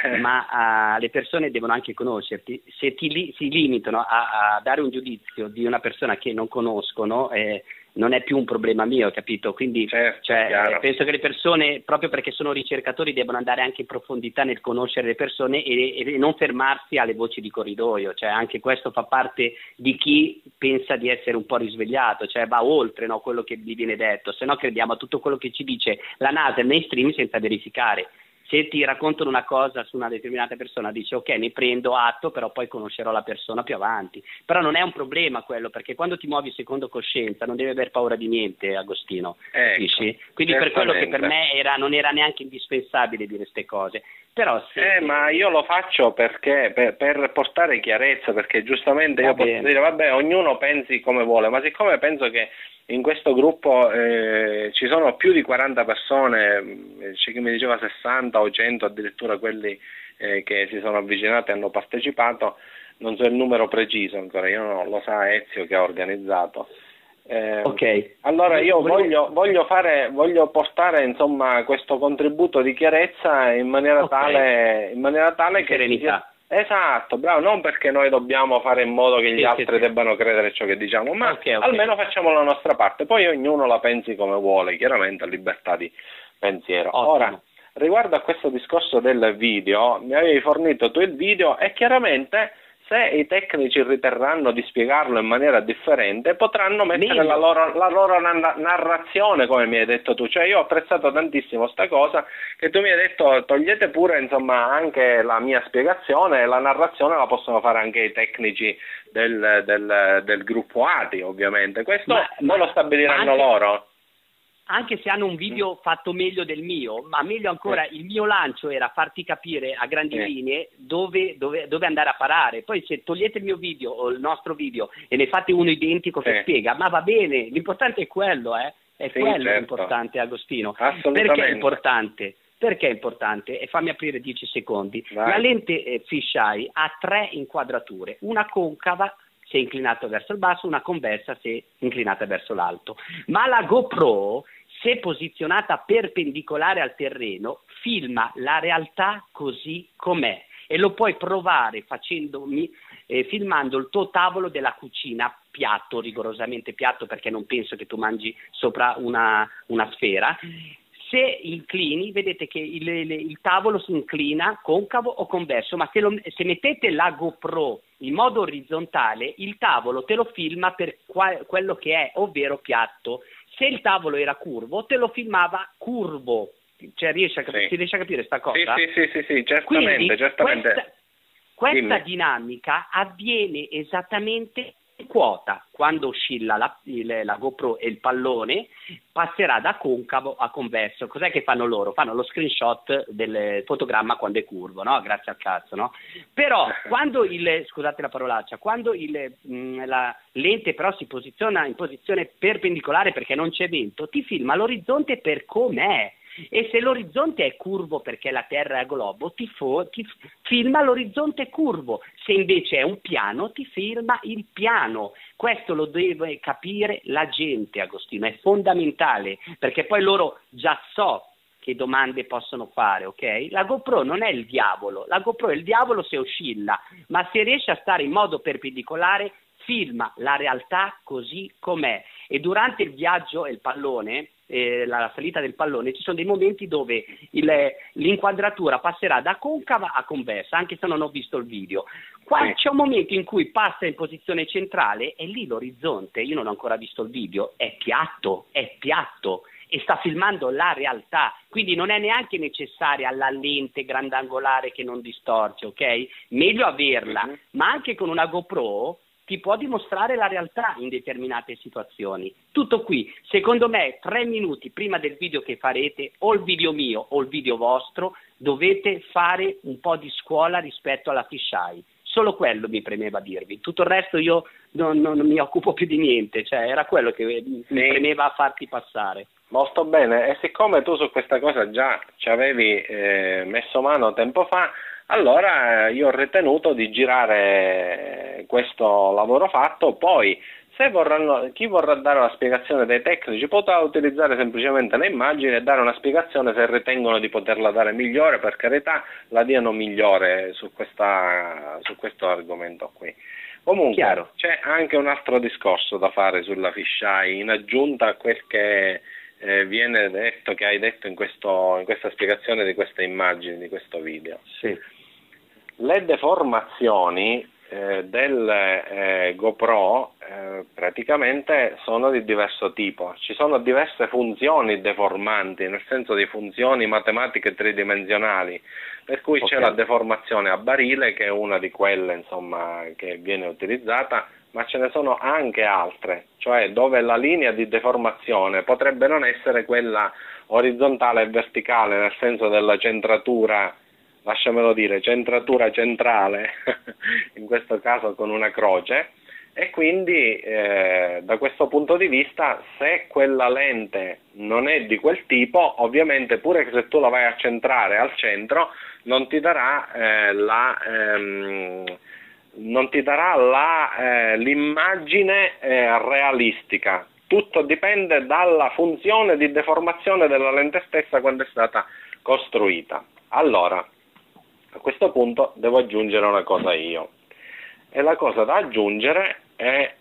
ma le persone devono anche conoscerti. Se si limitano a dare un giudizio di una persona che non conoscono, non è più un problema mio, capito? Quindi penso che le persone, proprio perché sono ricercatori, debbano andare anche in profondità nel conoscere le persone e non fermarsi alle voci di corridoio, cioè anche questo fa parte di chi pensa di essere un po' risvegliato, cioè va oltre, no, quello che gli viene detto, se no crediamo a tutto quello che ci dice la NASA e il mainstream senza verificare. Se ti raccontano una cosa su una determinata persona, dici ok, ne prendo atto, però poi conoscerò la persona più avanti. Però non è un problema quello, perché quando ti muovi secondo coscienza non devi aver paura di niente, Agostino. Capisci? Quindi per quello che per me non era neanche indispensabile dire queste cose. Però ma io lo faccio perché per portare chiarezza, perché giustamente io posso dire vabbè, ognuno pensi come vuole, ma siccome penso che in questo gruppo ci sono più di 40 persone, c'è chi mi diceva 60 o 100 addirittura quelli che si sono avvicinati e hanno partecipato, non so il numero preciso ancora, io non lo sa Ezio che ha organizzato. Ok. Allora io voglio portare insomma questo contributo di chiarezza in maniera tale che serenità. Esatto, bravo, non perché noi dobbiamo fare in modo che gli altri sì. debbano credere ciò che diciamo, ma Ok. almeno facciamo la nostra parte, poi ognuno la pensi come vuole, chiaramente a libertà di pensiero. Ottimo. Ora, riguardo a questo discorso del video, mi avevi fornito tu il video e chiaramente se i tecnici riterranno di spiegarlo in maniera differente, potranno mettere la loro narrazione, come mi hai detto tu. Cioè io ho apprezzato tantissimo sta cosa, che tu mi hai detto togliete pure insomma anche la mia spiegazione, e la narrazione la possono fare anche i tecnici del gruppo ATI, ovviamente. Questo non lo stabiliranno loro. Anche se hanno un video fatto meglio del mio, ma meglio ancora, il mio lancio era farti capire a grandi linee dove andare a parare. Poi se togliete il mio video o il nostro video e ne fate uno identico che spiega, ma va bene, l'importante è quello, è quello l'importante, Agostino. Perché è importante? Perché è importante? E fammi aprire 10 secondi. Vai. La lente fisheye ha 3 inquadrature, una concava se inclinato verso il basso, una convessa se inclinata verso l'alto. Ma la GoPro, se posizionata perpendicolare al terreno, filma la realtà così com'è e lo puoi provare filmando il tuo tavolo della cucina piatto, rigorosamente piatto, perché non penso che tu mangi sopra una sfera. Se inclini, vedete che il tavolo si inclina concavo o convesso, ma se mettete la GoPro in modo orizzontale, il tavolo te lo filma per quello che è, ovvero piatto. Se il tavolo era curvo, te lo filmava curvo. Cioè, si riesce a capire sta cosa? Sì, certamente. Quindi, certamente. Questa dinamica avviene esattamente in quota. Quando oscilla la GoPro e il pallone, passerà da concavo a convesso. Cos'è che fanno loro? Fanno lo screenshot del fotogramma quando è curvo, no? Grazie al cazzo, no? Però quando scusate la parolaccia, quando la lente però si posiziona in posizione perpendicolare perché non c'è vento, ti filma l'orizzonte per com'è. E se l'orizzonte è curvo perché la Terra è a globo, ti filma l'orizzonte curvo. Se invece è un piano, ti filma il piano. Questo lo deve capire la gente, Agostino, è fondamentale, perché poi loro già so che domande possono fare, ok? La GoPro non è il diavolo, la GoPro è il diavolo se oscilla, ma se riesce a stare in modo perpendicolare, filma la realtà così com'è. E durante il viaggio e il pallone, la salita del pallone, ci sono dei momenti dove l'inquadratura passerà da concava a convessa, anche se non ho visto il video. Qua c'è un momento in cui passa in posizione centrale e lì l'orizzonte, io non ho ancora visto il video, è piatto e sta filmando la realtà, quindi non è neanche necessaria la lente grandangolare che non distorce, ok? Meglio averla, ma anche con una GoPro ti può dimostrare la realtà in determinate situazioni. Tutto qui. Secondo me 3 minuti prima del video che farete, o il video mio o il video vostro, dovete fare un po' di scuola rispetto alla fisheye. Solo quello mi premeva dirvi. Tutto il resto io non mi occupo più di niente, cioè era quello che mi premeva farti passare. Molto bene, e siccome tu su questa cosa già ci avevi messo mano tempo fa, allora io ho ritenuto di girare questo lavoro fatto. Poi se chi vorrà dare una spiegazione dei tecnici potrà utilizzare semplicemente le immagini e dare una spiegazione se ritengono di poterla dare migliore, per carità la diano migliore su questo argomento qui. Comunque c'è anche un altro discorso da fare sulla fisheye in aggiunta a quel che viene detto, che hai detto in questa spiegazione di queste immagini, di questo video. Le deformazioni del GoPro praticamente sono di diverso tipo. Ci sono diverse funzioni deformanti, nel senso di funzioni matematiche tridimensionali, per cui c'è la deformazione a barile, che è una di quelle insomma che viene utilizzata, ma ce ne sono anche altre, cioè dove la linea di deformazione potrebbe non essere quella orizzontale e verticale, nel senso della centratura, lasciamelo dire, centratura centrale, in questo caso con una croce, e quindi da questo punto di vista, se quella lente non è di quel tipo, ovviamente pure che se tu la vai a centrare al centro, non ti darà l'immagine realistica, tutto dipende dalla funzione di deformazione della lente stessa quando è stata costruita. Allora, a questo punto devo aggiungere una cosa io, e la cosa da aggiungere è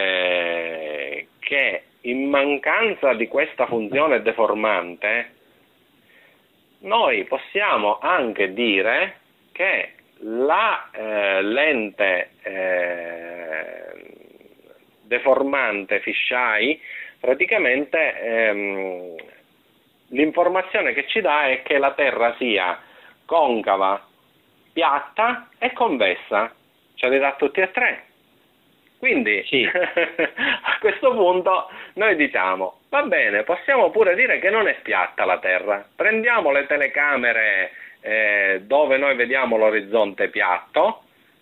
che in mancanza di questa funzione deformante noi possiamo anche dire che la lente deformante fisheye praticamente l'informazione che ci dà è che la Terra sia concava, piatta e convessa, ce li dà tutti e tre. Quindi Sì. a questo punto noi diciamo, va bene, possiamo pure dire che non è piatta la Terra, prendiamo le telecamere dove noi vediamo l'orizzonte piatto,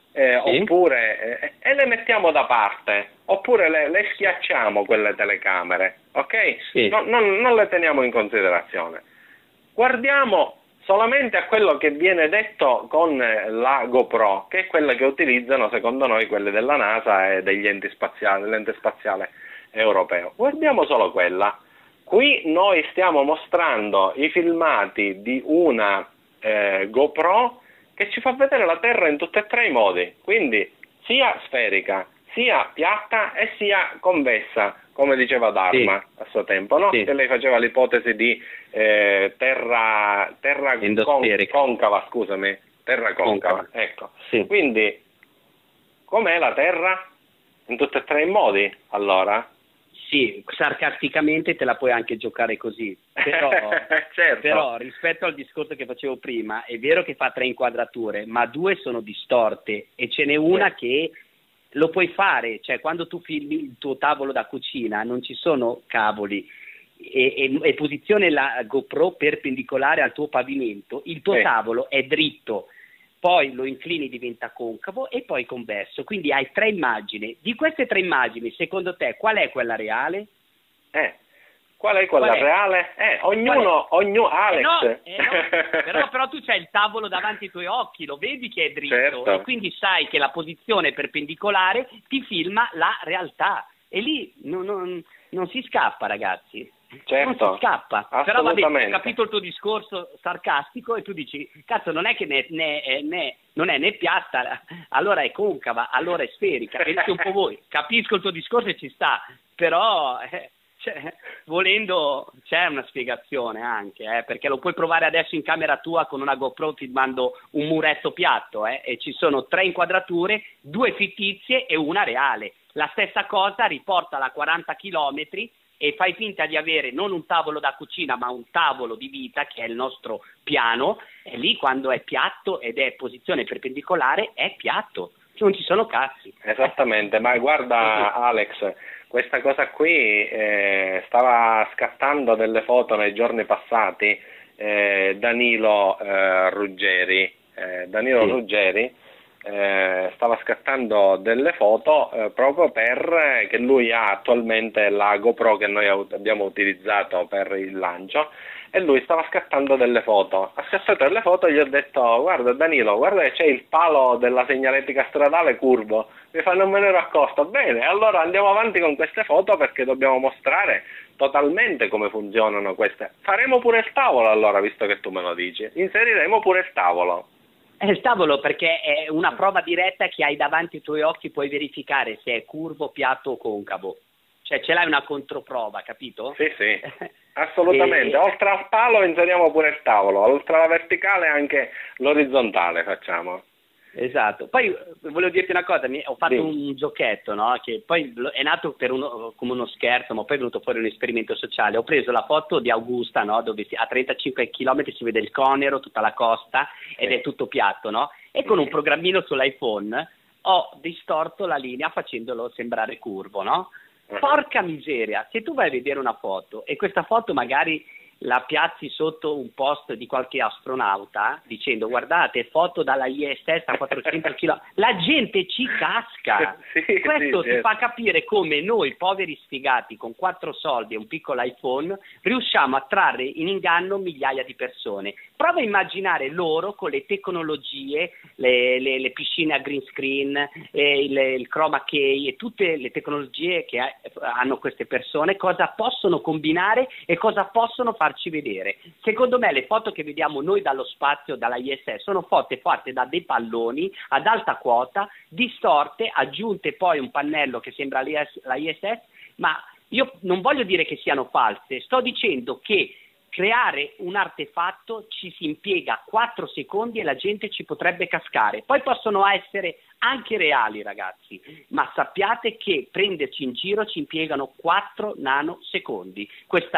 oppure e le mettiamo da parte, oppure le schiacciamo quelle telecamere, ok? Sì. Non le teniamo in considerazione. Guardiamo solamente a quello che viene detto con la GoPro, che è quella che utilizzano secondo noi quelle della NASA e degli enti spaziali, dell'ente spaziale europeo. Guardiamo solo quella. Qui noi stiamo mostrando i filmati di una GoPro che ci fa vedere la Terra in tutti e tre i modi, quindi sia sferica, sia piatta e sia convessa, come diceva Dharma a suo tempo, no? Sì. Che lei faceva l'ipotesi di terra concava, scusami, terra concava. Ecco. Sì. Quindi, com'è la Terra? In tutti e tre i modi, allora? Sì, sarcasticamente te la puoi anche giocare così, però, Certo. però rispetto al discorso che facevo prima, è vero che fa 3 inquadrature, ma 2 sono distorte e ce n'è una che lo puoi fare, cioè quando tu filmi il tuo tavolo da cucina non ci sono cavoli e posizione la GoPro perpendicolare al tuo pavimento, il tuo tavolo è dritto, poi lo inclini, diventa concavo e poi convesso, quindi hai 3 immagini. Di queste 3 immagini, secondo te, qual è quella reale? Qual è quella reale? Ognuno, Alex. No, però tu c'hai il tavolo davanti ai tuoi occhi, lo vedi che è dritto, Certo. e quindi sai che la posizione perpendicolare ti filma la realtà, e lì non si scappa, ragazzi. Certo, non si scappa. Però vabbè, assolutamente. ho capito il tuo discorso sarcastico e tu dici, cazzo, non è che non è né piatta, allora è concava, allora è sferica. E dite un po' voi, capisco il tuo discorso e ci sta, però volendo c'è una spiegazione anche, perché lo puoi provare adesso in camera tua con una GoPro filmando un muretto piatto, e ci sono 3 inquadrature, 2 fittizie e una reale. La stessa cosa riportala a 40 chilometri e fai finta di avere non un tavolo da cucina ma un tavolo di vita, che è il nostro piano, e lì quando è piatto ed è posizione perpendicolare è piatto, non ci sono cazzi. Esattamente, ma guarda Alex, questa cosa qui stava scattando delle foto nei giorni passati Danilo Ruggeri. Ruggeri stava scattando delle foto proprio per che lui ha attualmente la GoPro che noi abbiamo utilizzato per il lancio, e lui stava scattando delle foto. Ha scattato delle foto e gli ho detto: guarda Danilo, guarda che c'è il palo della segnaletica stradale curvo. Mi fa: non me ne ero accorto. Bene, allora andiamo avanti con queste foto perché dobbiamo mostrare totalmente come funzionano queste. Faremo pure il tavolo allora, visto che tu me lo dici. Inseriremo pure il tavolo. Il tavolo, perché è una prova diretta che hai davanti ai tuoi occhi, puoi verificare se è curvo, piatto o concavo. Cioè ce l'hai una controprova, capito? Sì, assolutamente. Oltre al palo inseriamo pure il tavolo, oltre alla verticale anche l'orizzontale facciamo. Esatto. Poi volevo dirti una cosa, ho fatto un giochetto, no? Che poi è nato come uno scherzo, ma poi è venuto fuori un esperimento sociale. Ho preso la foto di Augusta, no? Dove a 35 km si vede il Conero, tutta la costa, ed è tutto piatto, no? E con un programmino sull'iPhone ho distorto la linea facendolo sembrare curvo, no? Porca miseria, se tu vai a vedere una foto e questa foto magari la piazzi sotto un post di qualche astronauta dicendo guardate foto dalla ISS a 400 km, la gente ci casca. Questo ti fa capire come noi poveri sfigati con 4 soldi e un piccolo iPhone riusciamo a trarre in inganno migliaia di persone. Prova a immaginare loro con le tecnologie, le piscine a green screen, il chroma key e tutte le tecnologie che hanno queste persone, cosa possono combinare e cosa possono farci vedere. Secondo me le foto che vediamo noi dallo spazio, dalla ISS, sono foto fatte da dei palloni ad alta quota, distorte, aggiunte poi un pannello che sembra la ISS, ma io non voglio dire che siano false, sto dicendo che creare un artefatto ci si impiega 4 secondi e la gente ci potrebbe cascare. Poi possono essere anche reali, ragazzi, ma sappiate che prenderci in giro ci impiegano 4 nanosecondi.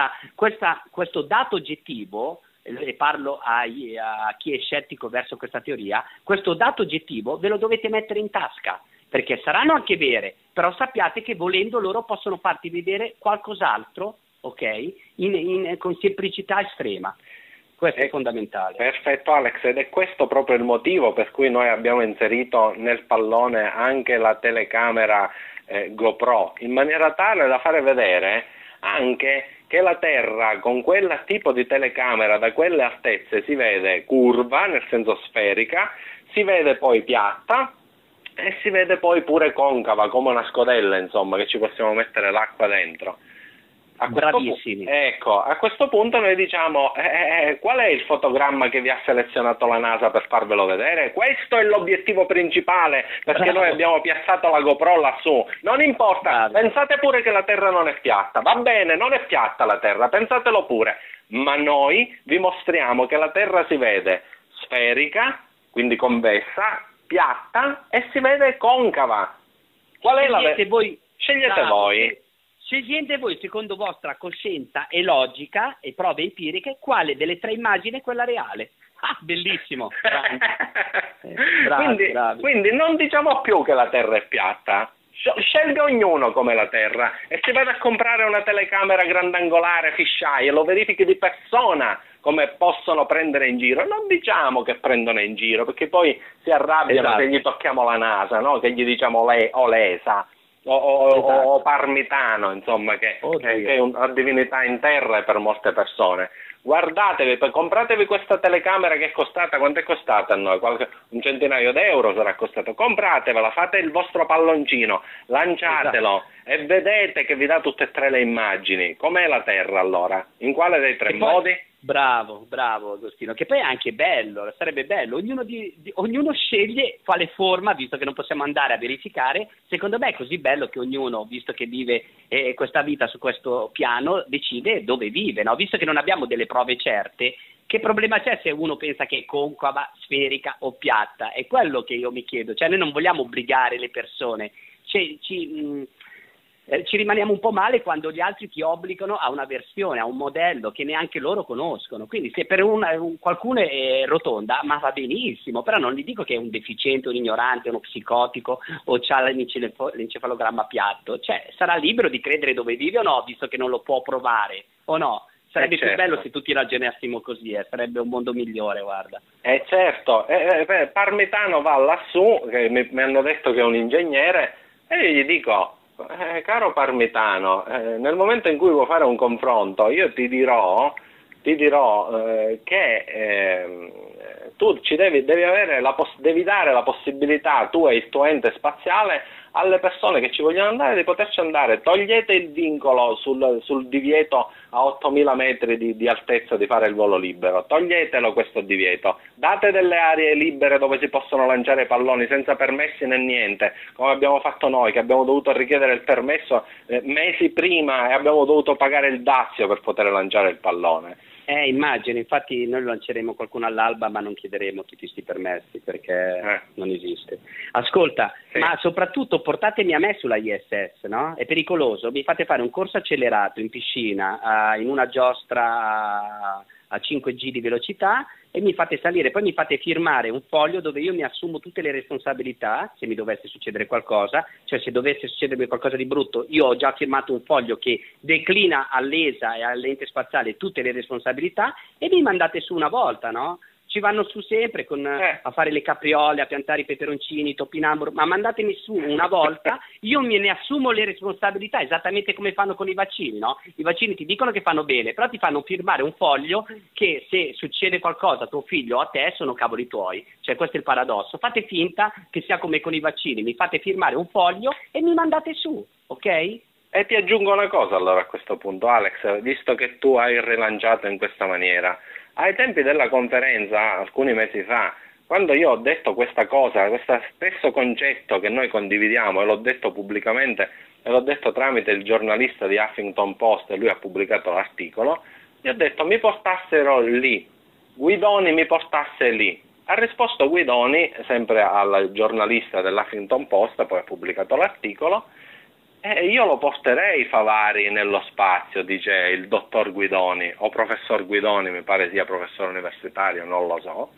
Questo dato oggettivo, e parlo a chi è scettico verso questa teoria, questo dato oggettivo ve lo dovete mettere in tasca, perché saranno anche vere, però sappiate che volendo loro possono farti vedere qualcos'altro, ok? Con semplicità estrema. Questo è fondamentale. Perfetto Alex, ed è questo proprio il motivo per cui noi abbiamo inserito nel pallone anche la telecamera GoPro, in maniera tale da fare vedere anche che la Terra con quel tipo di telecamera da quelle altezze si vede curva, nel senso sferica, si vede poi piatta e si vede poi pure concava, come una scodella, insomma, che ci possiamo mettere l'acqua dentro. Bravissimi. Ecco, a questo punto noi diciamo qual è il fotogramma che vi ha selezionato la NASA per farvelo vedere? Questo è l'obiettivo principale, perché noi abbiamo piazzato la GoPro lassù. Non importa, pensate pure che la Terra non è piatta, va bene, non è piatta la Terra, pensatelo pure, ma noi vi mostriamo che la Terra si vede sferica, quindi convessa, piatta e si vede concava. Qual è la Scegliete voi. Scegliete voi, secondo vostra coscienza e logica e prove empiriche, quale delle 3 immagini è quella reale. Ah, bellissimo. Bravi. Quindi non diciamo più che la Terra è piatta. Scelga ognuno come la Terra e si vada a comprare una telecamera grandangolare fisheye e lo verifichi di persona come possono prendere in giro. Non diciamo che prendono in giro, perché poi si arrabbiano se gli tocchiamo la NASA, no? Che gli diciamo Lesa. O Parmitano, insomma, che è una divinità in terra per molte persone. Guardatevi, compratevi questa telecamera che è costata, quanto è costata a noi? Un centinaio d'euro sarà costato. Compratevela, fate il vostro palloncino, lanciatelo e vedete che vi dà tutte e 3 le immagini. Com'è la Terra allora? In quale dei 3 modi? Bravo Agostino, che poi è anche bello, sarebbe bello, ognuno sceglie quale forma, visto che non possiamo andare a verificare. Secondo me è così bello che ognuno, visto che vive questa vita su questo piano, decide dove vive, no? Visto che non abbiamo delle prove certe, che problema c'è se uno pensa che è concava, sferica o piatta? È quello che io mi chiedo, cioè noi non vogliamo obbligare le persone, ci rimaniamo un po' male quando gli altri ti obbligano a una versione, a un modello che neanche loro conoscono. Quindi se per qualcuno è rotonda, ma va benissimo, però non gli dico che è un deficiente, un ignorante, uno psicotico o c'ha l'encefalogramma piatto. Cioè sarà libero di credere dove vive o no, visto che non lo può provare o no. Sarebbe più bello se tutti ragionassimo così, sarebbe un mondo migliore, guarda. Certo, Parmitano va lassù, che mi hanno detto che è un ingegnere, e io gli dico: caro Parmitano, nel momento in cui vuoi fare un confronto, io ti dirò che tu devi dare la possibilità, tu e il tuo ente spaziale, alle persone che ci vogliono andare di poterci andare. Togliete il vincolo sul divieto a 8.000 metri di altezza di fare il volo libero, toglietelo questo divieto, date delle aree libere dove si possono lanciare palloni senza permessi né niente, come abbiamo fatto noi, che abbiamo dovuto richiedere il permesso mesi prima e abbiamo dovuto pagare il dazio per poter lanciare il pallone. Immagino, infatti noi lanceremo qualcuno all'alba, ma non chiederemo tutti questi permessi perché non esiste. Ascolta, ma soprattutto portatemi a me sulla ISS, no? È pericoloso, mi fate fare un corso accelerato in piscina, in una giostra a 5G di velocità e mi fate salire, poi mi fate firmare un foglio dove io mi assumo tutte le responsabilità se mi dovesse succedere qualcosa, cioè se dovesse succedermi qualcosa di brutto, io ho già firmato un foglio che declina all'ESA e all'ente spaziale tutte le responsabilità e mi mandate su una volta, no? Ci vanno su sempre a fare le capriole, a piantare i peperoncini, i topinambur, ma mandatemi su una volta, io me ne assumo le responsabilità, esattamente come fanno con i vaccini, no? I vaccini ti dicono che fanno bene, però ti fanno firmare un foglio che se succede qualcosa a tuo figlio o a te sono cavoli tuoi, cioè questo è il paradosso. Fate finta che sia come con i vaccini, mi fate firmare un foglio e mi mandate su, ok? E ti aggiungo una cosa allora a questo punto, Alex, visto che tu hai rilanciato in questa maniera. Ai tempi della conferenza, alcuni mesi fa, quando io ho detto questa cosa, questo stesso concetto che noi condividiamo, e l'ho detto pubblicamente, e l'ho detto tramite il giornalista di Huffington Post, e lui ha pubblicato l'articolo, gli ho detto mi portassero lì, Guidoni mi portasse lì. Ha risposto Guidoni, sempre al giornalista dell'Huffington Post, poi ha pubblicato l'articolo, io lo porterei Favari nello spazio, dice il dottor Guidoni, o professor Guidoni, mi pare sia professore universitario, non lo so,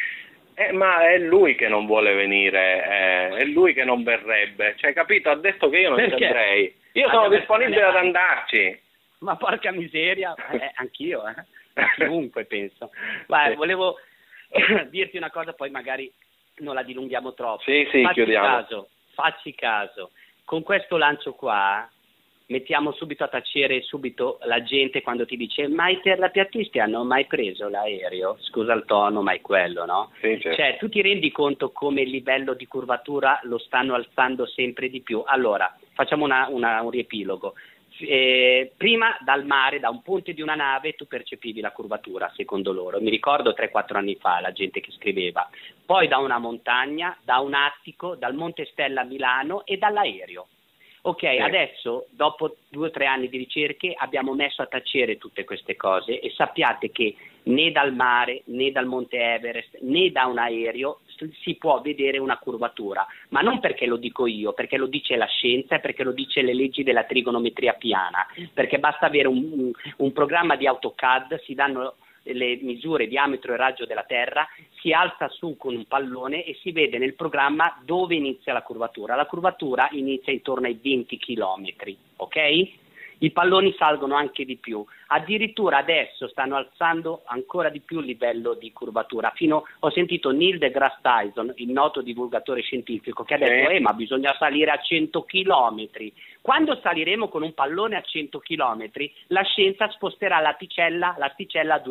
ma è lui che non vuole venire, è lui che non verrebbe, cioè capito, ha detto che io non ci andrei, io sono disponibile ad andarci. Ma porca miseria, anch'io, chiunque penso. Guarda, volevo dirti una cosa, poi magari non la dilunghiamo troppo. Sì, chiudiamo. Facci caso. Con questo lancio qua mettiamo subito a tacere subito la gente quando ti dice ma i terrapiattisti hanno mai preso l'aereo? Scusa il tono, ma è quello, no? Sì, certo. Cioè tu ti rendi conto come il livello di curvatura lo stanno alzando sempre di più? Allora, facciamo un riepilogo. Prima dal mare, da un ponte di una nave, tu percepivi la curvatura, secondo loro. Mi ricordo 3-4 anni fa la gente che scriveva. Poi da una montagna, da un attico, dal Monte Stella a Milano e dall'aereo. Ok, adesso, dopo 2 o 3 anni di ricerche, abbiamo messo a tacere tutte queste cose e sappiate che né dal mare, né dal Monte Everest, né da un aereo si può vedere una curvatura, ma non perché lo dico io, perché lo dice la scienza e perché lo dice le leggi della trigonometria piana, perché basta avere un programma di AutoCAD, si danno le misure, diametro e raggio della Terra, si alza su con un pallone e si vede nel programma dove inizia la curvatura. La curvatura inizia intorno ai 20 km, ok? I palloni salgono anche di più, addirittura adesso stanno alzando ancora di più il livello di curvatura. Ho sentito Neil deGrasse Tyson, il noto divulgatore scientifico, che ha detto ma bisogna salire a 100 km. Quando saliremo con un pallone a 100 km, la scienza sposterà l'asticella a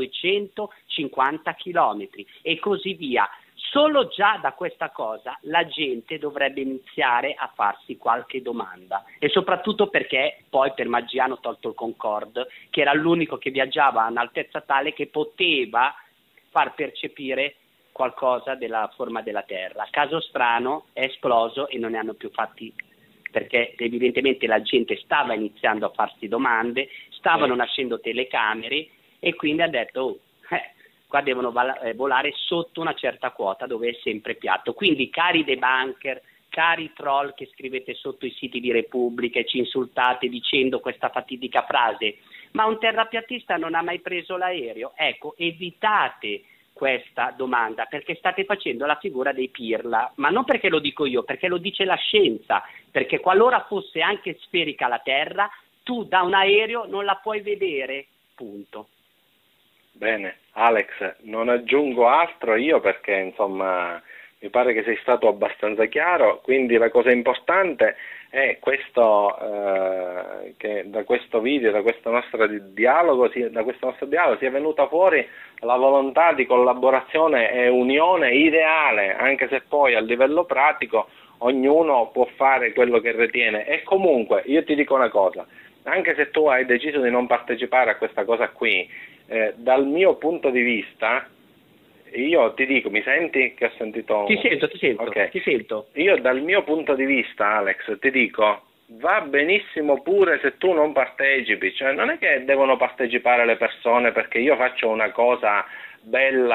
250 km e così via. Solo già da questa cosa la gente dovrebbe iniziare a farsi qualche domanda e soprattutto perché poi per magia hanno tolto il Concorde, che era l'unico che viaggiava a un'altezza tale che poteva far percepire qualcosa della forma della Terra. Caso strano, è esploso e non ne hanno più fatti, perché evidentemente la gente stava iniziando a farsi domande, stavano nascendo telecamere e quindi ha detto qua devono volare sotto una certa quota dove è sempre piatto. Quindi cari debunker, cari troll che scrivete sotto i siti di Repubblica e ci insultate dicendo questa fatidica frase, ma un terrapiattista non ha mai preso l'aereo? Ecco, evitate questa domanda perché state facendo la figura dei pirla, ma non perché lo dico io, perché lo dice la scienza, perché qualora fosse anche sferica la Terra, tu da un aereo non la puoi vedere, punto. Bene, Alex, non aggiungo altro io perché insomma mi pare che sei stato abbastanza chiaro, quindi la cosa importante è questo, che da questo video, da questo nostro dialogo sia venuta fuori la volontà di collaborazione e unione ideale, anche se poi a livello pratico ognuno può fare quello che ritiene. E comunque io ti dico una cosa, anche se tu hai deciso di non partecipare a questa cosa qui, dal mio punto di vista, io ti dico, mi senti che ho sentito? Ti sento, okay. Ti sento. Io dal mio punto di vista, Alex, ti dico, va benissimo pure se tu non partecipi, cioè non è che devono partecipare le persone perché io faccio una cosa bella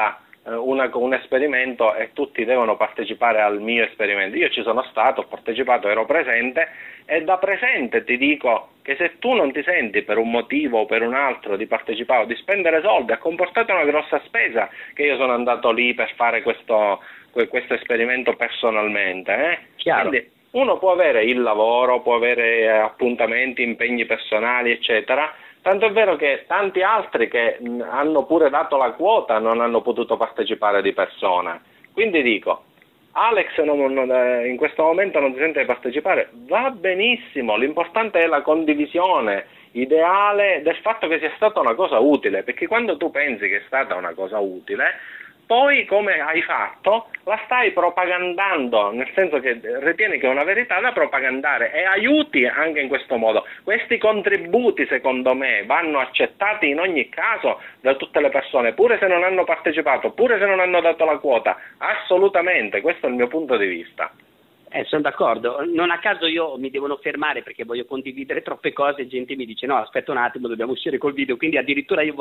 un esperimento e tutti devono partecipare al mio esperimento. Io ci sono stato, ho partecipato, ero presente, e da presente ti dico che se tu non ti senti per un motivo o per un altro di partecipare o di spendere soldi, ha comportato una grossa spesa che io sono andato lì per fare questo esperimento personalmente. Quindi uno può avere il lavoro, può avere appuntamenti, impegni personali, eccetera. Tanto è vero che tanti altri che hanno pure dato la quota non hanno potuto partecipare di persona. Quindi dico, Alex in questo momento non si sente di partecipare, va benissimo, l'importante è la condivisione ideale del fatto che sia stata una cosa utile, perché quando tu pensi che è stata una cosa utile, poi come hai fatto la stai propagandando, nel senso che ritieni che è una verità da propagandare e aiuti anche in questo modo. Questi contributi secondo me vanno accettati in ogni caso da tutte le persone, pure se non hanno partecipato, pure se non hanno dato la quota, assolutamente, questo è il mio punto di vista. Sono d'accordo, non a caso io mi devono fermare perché voglio condividere troppe cose e gente mi dice no aspetta un attimo dobbiamo uscire col video, quindi addirittura io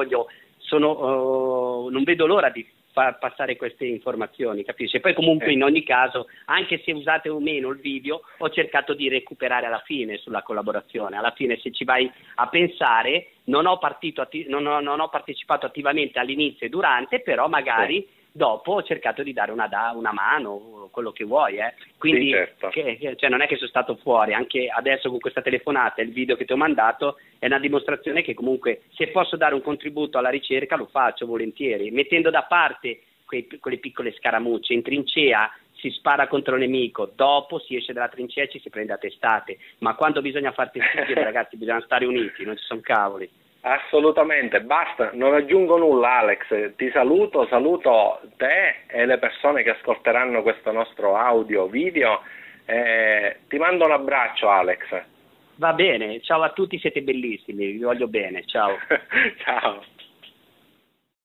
non vedo l'ora di far passare queste informazioni, capisci? E poi comunque in ogni caso, anche se usate o meno il video, ho cercato di recuperare alla fine sulla collaborazione, alla fine se ci vai a pensare non ho partecipato attivamente all'inizio e durante, però magari dopo ho cercato di dare una mano, quello che vuoi, quindi sì, certo. Cioè non è che sono stato fuori, anche adesso con questa telefonata e il video che ti ho mandato è una dimostrazione che comunque se posso dare un contributo alla ricerca lo faccio volentieri, mettendo da parte quelle piccole scaramucce. In trincea si spara contro il nemico, dopo si esce dalla trincea e ci si prende a testate, ma quando bisogna farti sentire ragazzi bisogna stare uniti, non ci sono cavoli. Assolutamente, basta, non aggiungo nulla Alex, ti saluto te e le persone che ascolteranno questo nostro audio video, ti mando un abbraccio Alex. Va bene, ciao a tutti, siete bellissimi, vi voglio bene, ciao. Ciao.